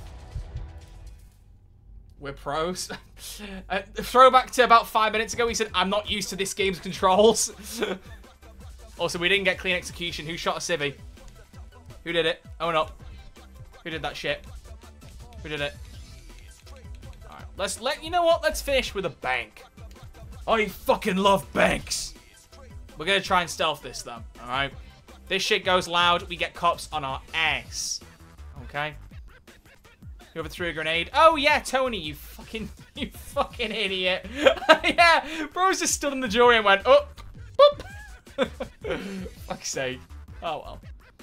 We're pros. Throwback to about 5 minutes ago, he said, I'm not used to this game's controls. Also, we didn't get clean execution. Who shot a civvy? Who did it? Own up. Who did that shit? Who did it? Alright. You know what? Let's finish with a bank. I fucking love banks. We're gonna try and stealth this though. All right. This shit goes loud. We get cops on our ass. Okay. Whoever threw a grenade. Oh yeah, Tony, you fucking idiot. Yeah, bro's just stood in the doorway and went, oh, boop. Fuck's sake. Oh well.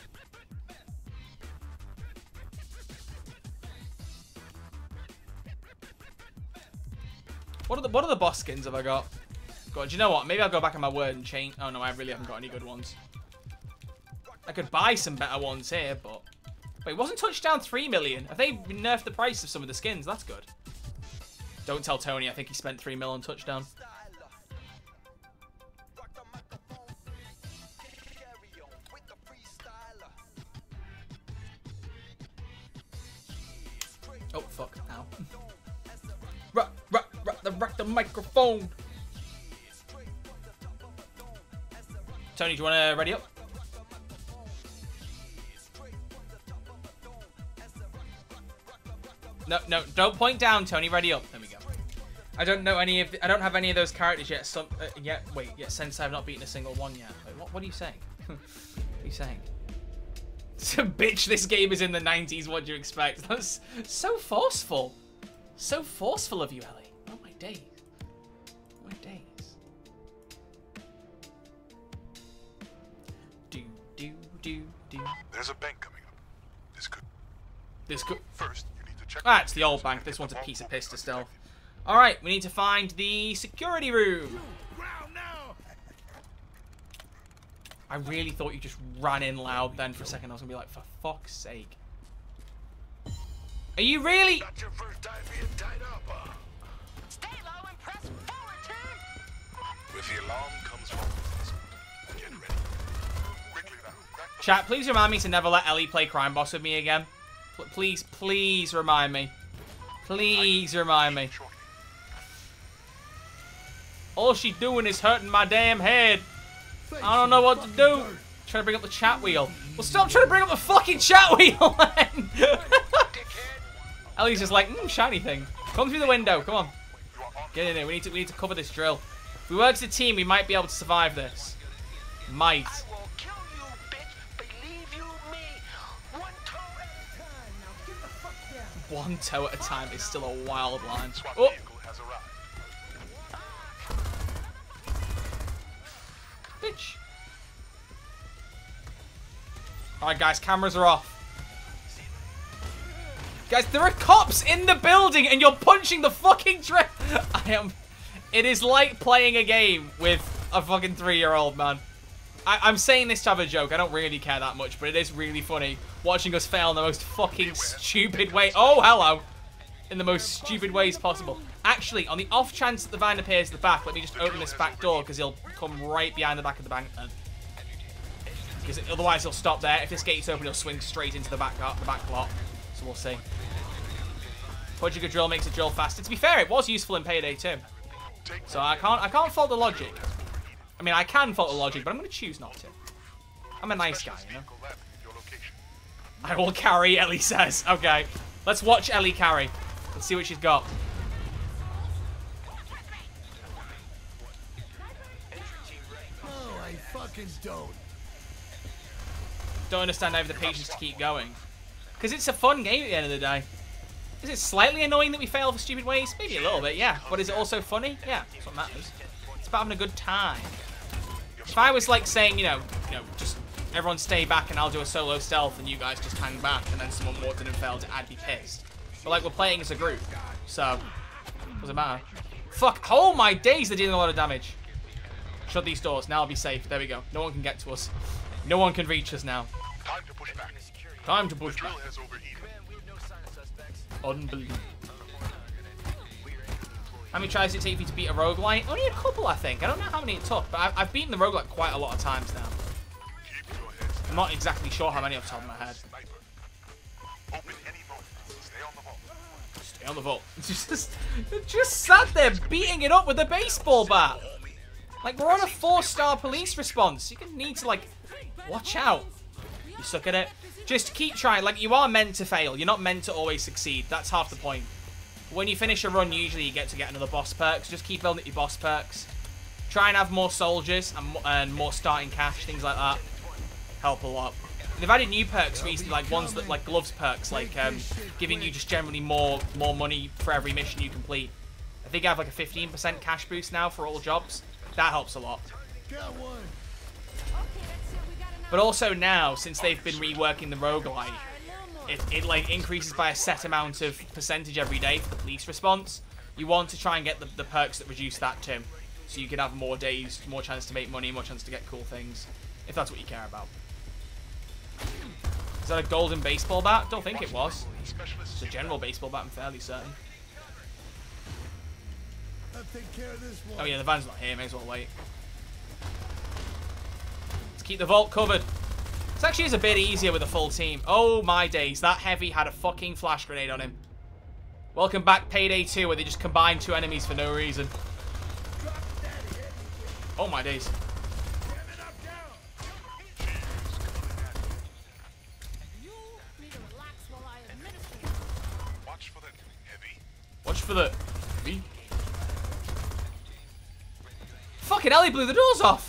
What are the boss skins have I got? God, do you know what? Maybe I'll go back on my word and change. Oh no, I really haven't got any good ones. I could buy some better ones here, but wait, wasn't Touchdown 3 million? Have they nerfed the price of some of the skins? That's good. Don't tell Tony I think he spent 3 mil on Touchdown. Oh fuck! Ow. Rock the microphone. Tony, do you want to ready up? No, don't point down, Tony. Ready up. There we go. I don't know any of. I don't have any of those characters yet. Since I've not beaten a single one yet. Wait, what are you saying? What are you saying? Bitch, this game is in the 90s. What do you expect? That's so forceful. So forceful of you, Ellie. Oh my days. Oh my days. Do.
There's a bank coming up.
This could.
First, you need to check.
Ah, it's the old bank. This one's a piece of piss to stealth. All right, we need to find the security room. I really thought you just ran in loud then for a second. I was gonna be like, for fuck's sake. Are you really?
Not your first time being tied up.
Stay low and press forward, team.
With the alarm comes forward. Get ready. Quickly now.
Chat, please remind me to never let Ellie play Crime Boss with me again. Please remind me. Please remind me. All she's doing is hurting my damn head. I don't know what to do. Trying to bring up the chat wheel. Well, stop trying to bring up the fucking chat wheel, then. Ellie's just like, shiny thing. Come through the window. Come on. Get in there. We need to cover this drill. If we work as a team, we might be able to survive this. Might.
I will kill you, bitch. Believe you me. One toe at a time. Now get the fuck down.
One toe at a time is still a wild line.
SWAT
Oh.
vehicle has arrived.
Bitch. Alright, guys, cameras are off. Guys, there are cops in the building and you're punching the fucking drill. It is like playing a game with a fucking 3-year-old, man. I'm saying this to have a joke. I don't really care that much, but it is really funny watching us fail in the most fucking stupid way. Oh, hello. In the most stupid ways possible. Actually, on the off chance that the van appears at the back, let me just open this back door because he'll come right behind the back of the bank then. Because otherwise he'll stop there. If this gate's open, he'll swing straight into the back lot. So we'll see. Punching a drill makes a drill faster. To be fair, it was useful in Payday 2. So I can't fault the logic. I mean, I can fault the logic, but I'm going to choose not to. I'm a nice guy, you know? I will carry, Ellie says. Okay. Let's watch Ellie carry. Let's see what she's got.
No, I fucking don't.
Don't understand I have the patience to keep going. Because it's a fun game at the end of the day. Is it slightly annoying that we fail for stupid ways? Maybe a little bit, yeah. But is it also funny? Yeah, that's what matters. It's about having a good time. If I was like saying, you know, just everyone stay back and I'll do a solo stealth and you guys just hang back and then someone walked in and failed it, I'd be pissed. But like, we're playing as a group, so doesn't matter. Fuck, oh my days, they're dealing a lot of damage. Shut these doors, now I'll be safe. There we go. No one can get to us. No one can reach us now.
Time to push back.
Time to push back.
Drill has overheated.
Unbelievable. How many tries did it take you to beat a roguelite? Only a couple, I think. I don't know how many it took, but I've beaten the roguelite quite a lot of times now. I'm not exactly sure how many off the top of my head.
Open any vault. Stay on the vault.
Stay on the vault. Just sat there beating it up with a baseball bat. Like, we're on a 4-star police response. You need to, like, watch out. You suck at it. Just keep trying. Like, you are meant to fail. You're not meant to always succeed. That's half the point. when you finish a run, usually you get another boss perk. So just keep building up your boss perks. Try and have more soldiers and more starting cash, things like that. Help a lot. And they've added new perks recently, like ones that like gloves perks, like giving you just generally more money for every mission you complete. I think I have like a 15% cash boost now for all jobs. That helps a lot. But also now, since they've been reworking the roguelite, it like increases by a set amount of percentage every day for the police response. You want to try and get the perks that reduce that too, so you can have more days, more chance to make money, more chance to get cool things, if that's what you care about. Is that a golden baseball bat? Don't think it was. It's a general baseball bat, I'm fairly certain. Oh yeah, the van's not here, may as well wait. Let's keep the vault covered. This actually is a bit easier with a full team. Oh my days, that heavy had a fucking flash grenade on him. Welcome back, Payday 2, where they just combine two enemies for no reason. Oh my days. Watch for the heavy. Fucking hell, he blew the doors off.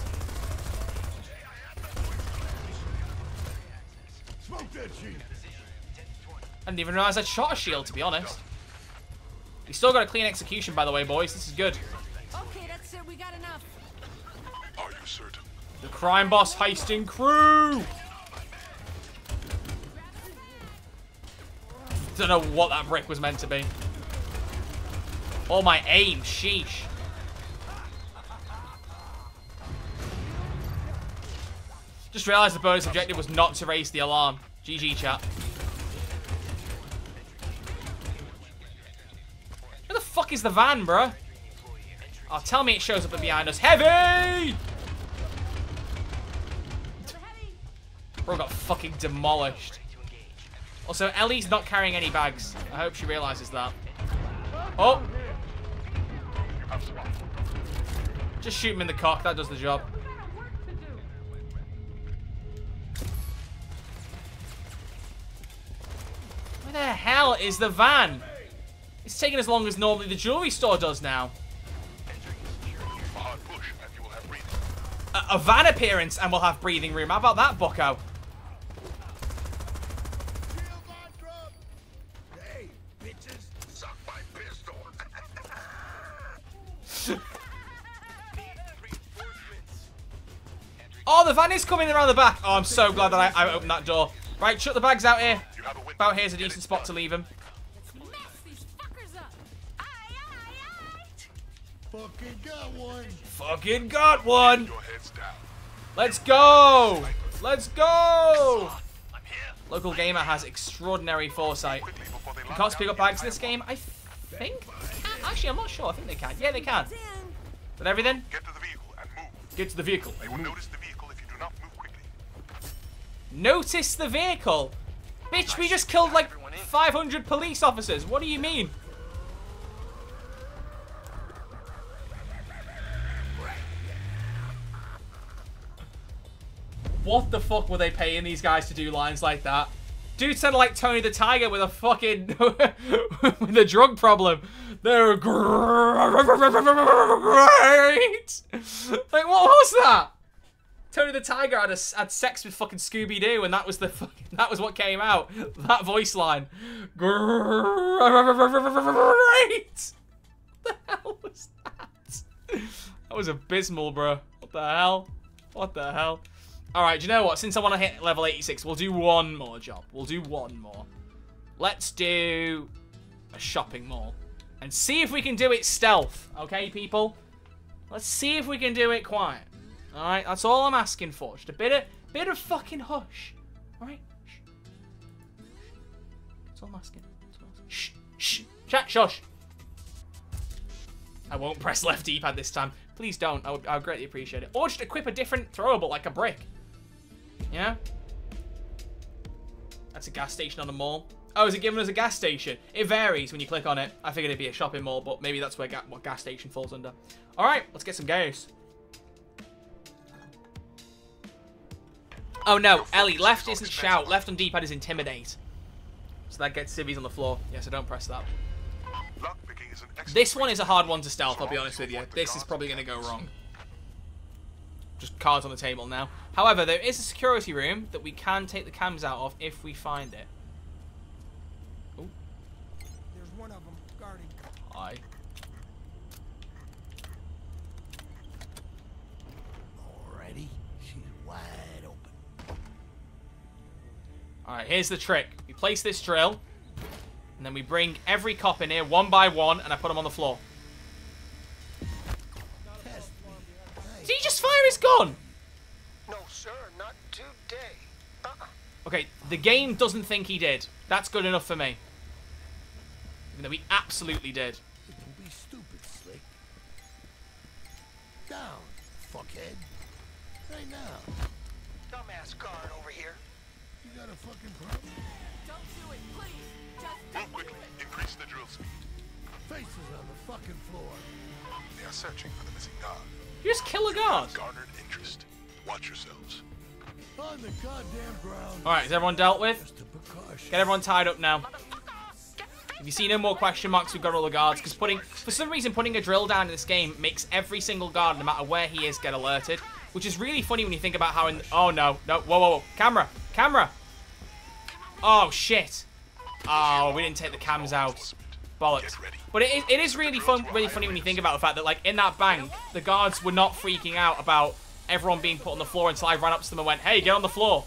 I didn't even realize I'd shot a shield, to be honest. We still got a clean execution, by the way, boys. This is good.
Okay, that's it. We got enough.
Are you certain?
The crime boss heisting crew. Don't know what that brick was meant to be. Oh, my aim. Sheesh. Just realized the bonus objective was not to raise the alarm. GG, chat. Where the fuck is the van, bruh? Oh, tell me it shows up behind us. Heavy! Bro got fucking demolished. Also, Ellie's not carrying any bags. I hope she realizes that. Oh! Just shoot him in the cock. That does the job. Where the hell is the van? It's taking as long as normally the jewelry store does now. A van appearance and we'll have breathing room. How about that, bucko?
Hey, bitches, suck my pistol.
Oh, the van is coming around the back. Oh, I'm so glad that I opened that door. Right, shut the bags out here. About here's a decent spot to leave them.
Let's mess these fuckers up. Aye, aye, aye.
Fucking got one.
Fucking got one. Let's go. Let's go. Local Gamer has extraordinary foresight. Can cops pick up bags in this game? I think. Actually, I'm not sure. I think they can. Yeah, they can. But everything?
Get to the vehicle and move.
Get to the vehicle.
They will notice the vehicle if you do not move quickly.
Notice the vehicle? Bitch, we just killed like 500 police officers. What do you mean? What the fuck were they paying these guys to do lines like that? Dude sounded like Tony the Tiger with a fucking with a drug problem. They're great. Like, what was that? Tony the Tiger had sex with fucking Scooby-Doo, and that was what came out. That voice line. Great. What the hell was that? That was abysmal, bro. What the hell? What the hell? All right, do you know what? Since I want to hit level 86, we'll do one more job. We'll do one more. Let's do a shopping mall and see if we can do it stealth. Okay, people? Let's see if we can do it quiet. All right, that's all I'm asking for. Just a bit of fucking hush. All right, shh. That's all I'm asking. Shh, shh, chat, shush. I won't press left D-pad this time. Please don't. I would greatly appreciate it. Or just equip a different throwable, like a brick. Yeah. That's a gas station on a mall. Oh, is it giving us a gas station? It varies when you click on it. I figured it'd be a shopping mall, but maybe that's where what gas station falls under. All right, let's get some gas. Oh no, Ellie, left isn't shout. Left on D-pad is intimidate. So that gets civvies on the floor. Yeah, so don't press that.
Lockpicking is an excellent
This one is a hard one to stealth, I'll be honest with you. This is probably going to go wrong. Just cards on the table now. However, there is a security room that we can take the cams out of if we find it. Oh.
There's one of them guarding.
Hi.
Alrighty, she's wide open.
Alright, here's the trick. We place this drill, and then we bring every cop in here one by one, and I put them on the floor.
Test me.
Did he just fire his gun?
No, sir, not today.
Okay, the game doesn't think he did. That's good enough for me. Even though he absolutely did.
Don't be stupid, Slick. Down, fuckhead. Right now.
Dumbass guard over here.
You got a fucking problem?
Don't do it, please. Just
Move quickly. Increase the drill speed.
Faces on the fucking floor.
They are searching for the missing guard.
You just kill a guard.
Garnered interest. Watch yourselves.
On the goddamn ground.
Alright, is everyone dealt with?
Just a precaution.
Get everyone tied up now. If you see no more question marks, we've got all the guards. Because for some reason, putting a drill down in this game makes every single guard, no matter where he is, get alerted. Which is really funny when you think about how in... Oh, no. No. Whoa, whoa, whoa. Camera. Camera. Oh, shit. Oh, we didn't take the cams out. Bollocks. But it is really funny when you think about the fact that, like, in that bank, the guards were not freaking out about everyone being put on the floor until I ran up to them and went, hey, get on the floor.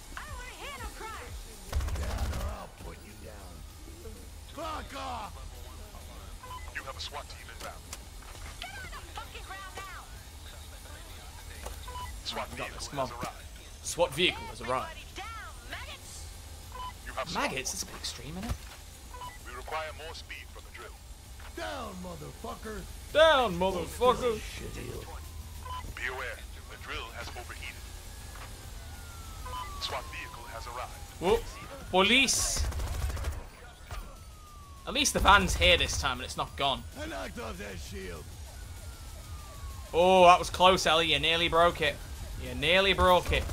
Down or I'll put you down. Fuck off!
You have a SWAT team inbound. SWAT vehicle
Come on.
has arrived.
SWAT vehicle has arrived.
You have
Maggots? That's a bit extreme, isn't it?
We require more speed from the drill.
Down, motherfucker!
Down, motherfucker.
Shit deal.
Be aware, the drill has overheated. SWAT vehicle has arrived.
Whoop. Police. At least the van's here this time and it's not gone.
I knocked off that shield.
Oh, that was close, Ellie. You nearly broke it. You nearly broke it.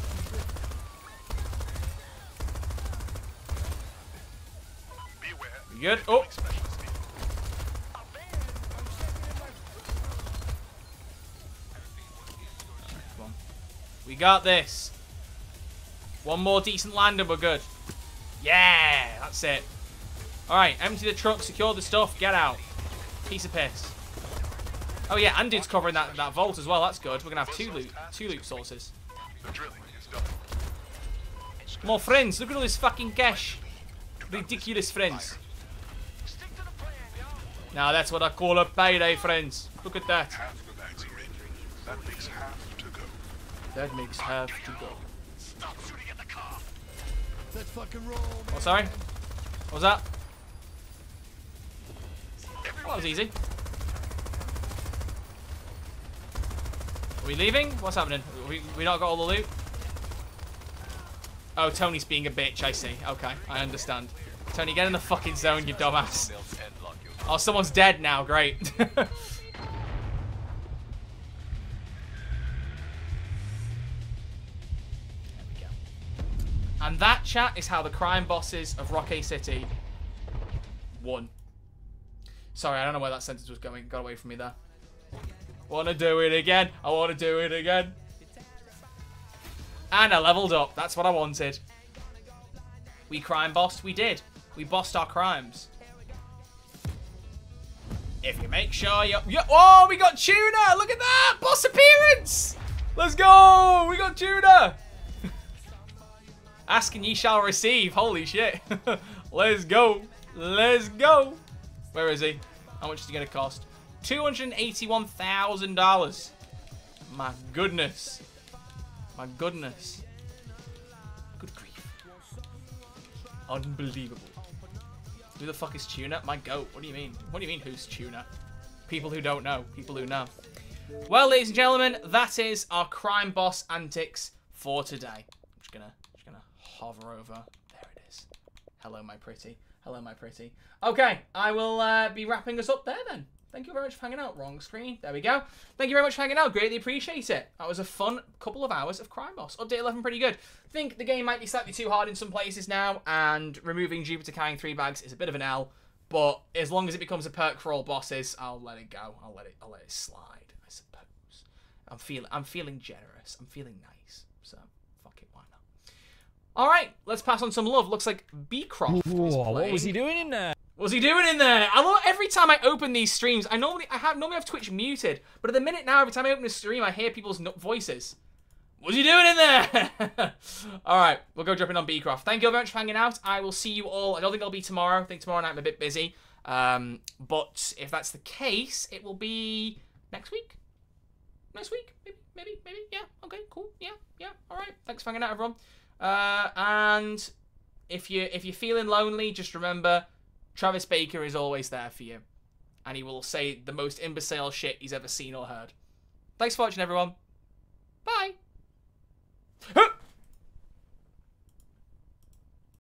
Be aware.
You good? Oh.
Specialist vehicle.
Come on. We got this. One more decent land and we're good. Yeah, that's it. Alright, empty the truck, secure the stuff, get out. Piece of piss. Oh yeah, and dude's covering that vault as well, that's good. We're gonna have two loot sources.
The drilling is done.
More friends, look at all this fucking cash. Ridiculous friends.
Stick to the plan, y'all.
Now that's what I call a payday, friends. Look at that.
Half the bags are in. That makes half to go.
That makes half to go.
Stop shooting at the car.
Let's fucking roll, man.
Oh, sorry? What was that? Oh, that was easy. Are we leaving? What's happening? We not got all the loot? Oh, Tony's being a bitch, I see. Okay, I understand. Tony, get in the fucking zone, you dumbass. Oh, someone's dead now. Great. And that, chat, is how the crime bosses of Rocky City won. Sorry, I don't know where that sentence was going. Got away from me there. Wanna do it again. I wanna do it again. And I leveled up. That's what I wanted. We crime bossed. We did. We bossed our crimes. If you make sure you... Oh, we got Tuna! Look at that! Boss appearance! Let's go! We got Tuna! Ask and ye shall receive. Holy shit. Let's go. Let's go. Where is he? How much is he going to cost? $281,000. My goodness. My goodness. Good grief. Unbelievable. Who the fuck is Tuna? My goat. What do you mean? What do you mean who's Tuna? People who don't know. People who know. Well, ladies and gentlemen, that is our crime boss antics for today. I'm just gonna hover over. There it is. Hello, my pretty. Hello, my pretty. Okay, I will be wrapping us up there then. Thank you very much for hanging out. Wrong screen. There we go. Thank you very much for hanging out. Greatly appreciate it. That was a fun couple of hours of Crime Boss. Update 11 pretty good. Think the game might be slightly too hard in some places now, and removing Jupiter carrying 3 bags is a bit of an L, But as long as it becomes a perk for all bosses, I'll let it go. I'll let it slide, I suppose. I'm feeling generous. I'm feeling nice. So fuck it, why not? All right, let's pass on some love. Looks like Beecroft is playing.
What was he doing in there?
What's he doing in there? I love every time I open these streams. I normally have Twitch muted, but at the minute now, every time I open a stream, I hear people's voices. What's he doing in there? All right, we'll go jumping on Beecroft. Thank you very much for hanging out. I will see you all. I don't think it'll be tomorrow. I think tomorrow night I'm a bit busy. But if that's the case, it will be next week. Next week, maybe. Yeah. Okay. Cool. Yeah. All right. Thanks for hanging out, everyone. And if you're feeling lonely, just remember, Travis Baker is always there for you, and he will say the most imbecile shit he's ever seen or heard. Thanks for watching, everyone. Bye.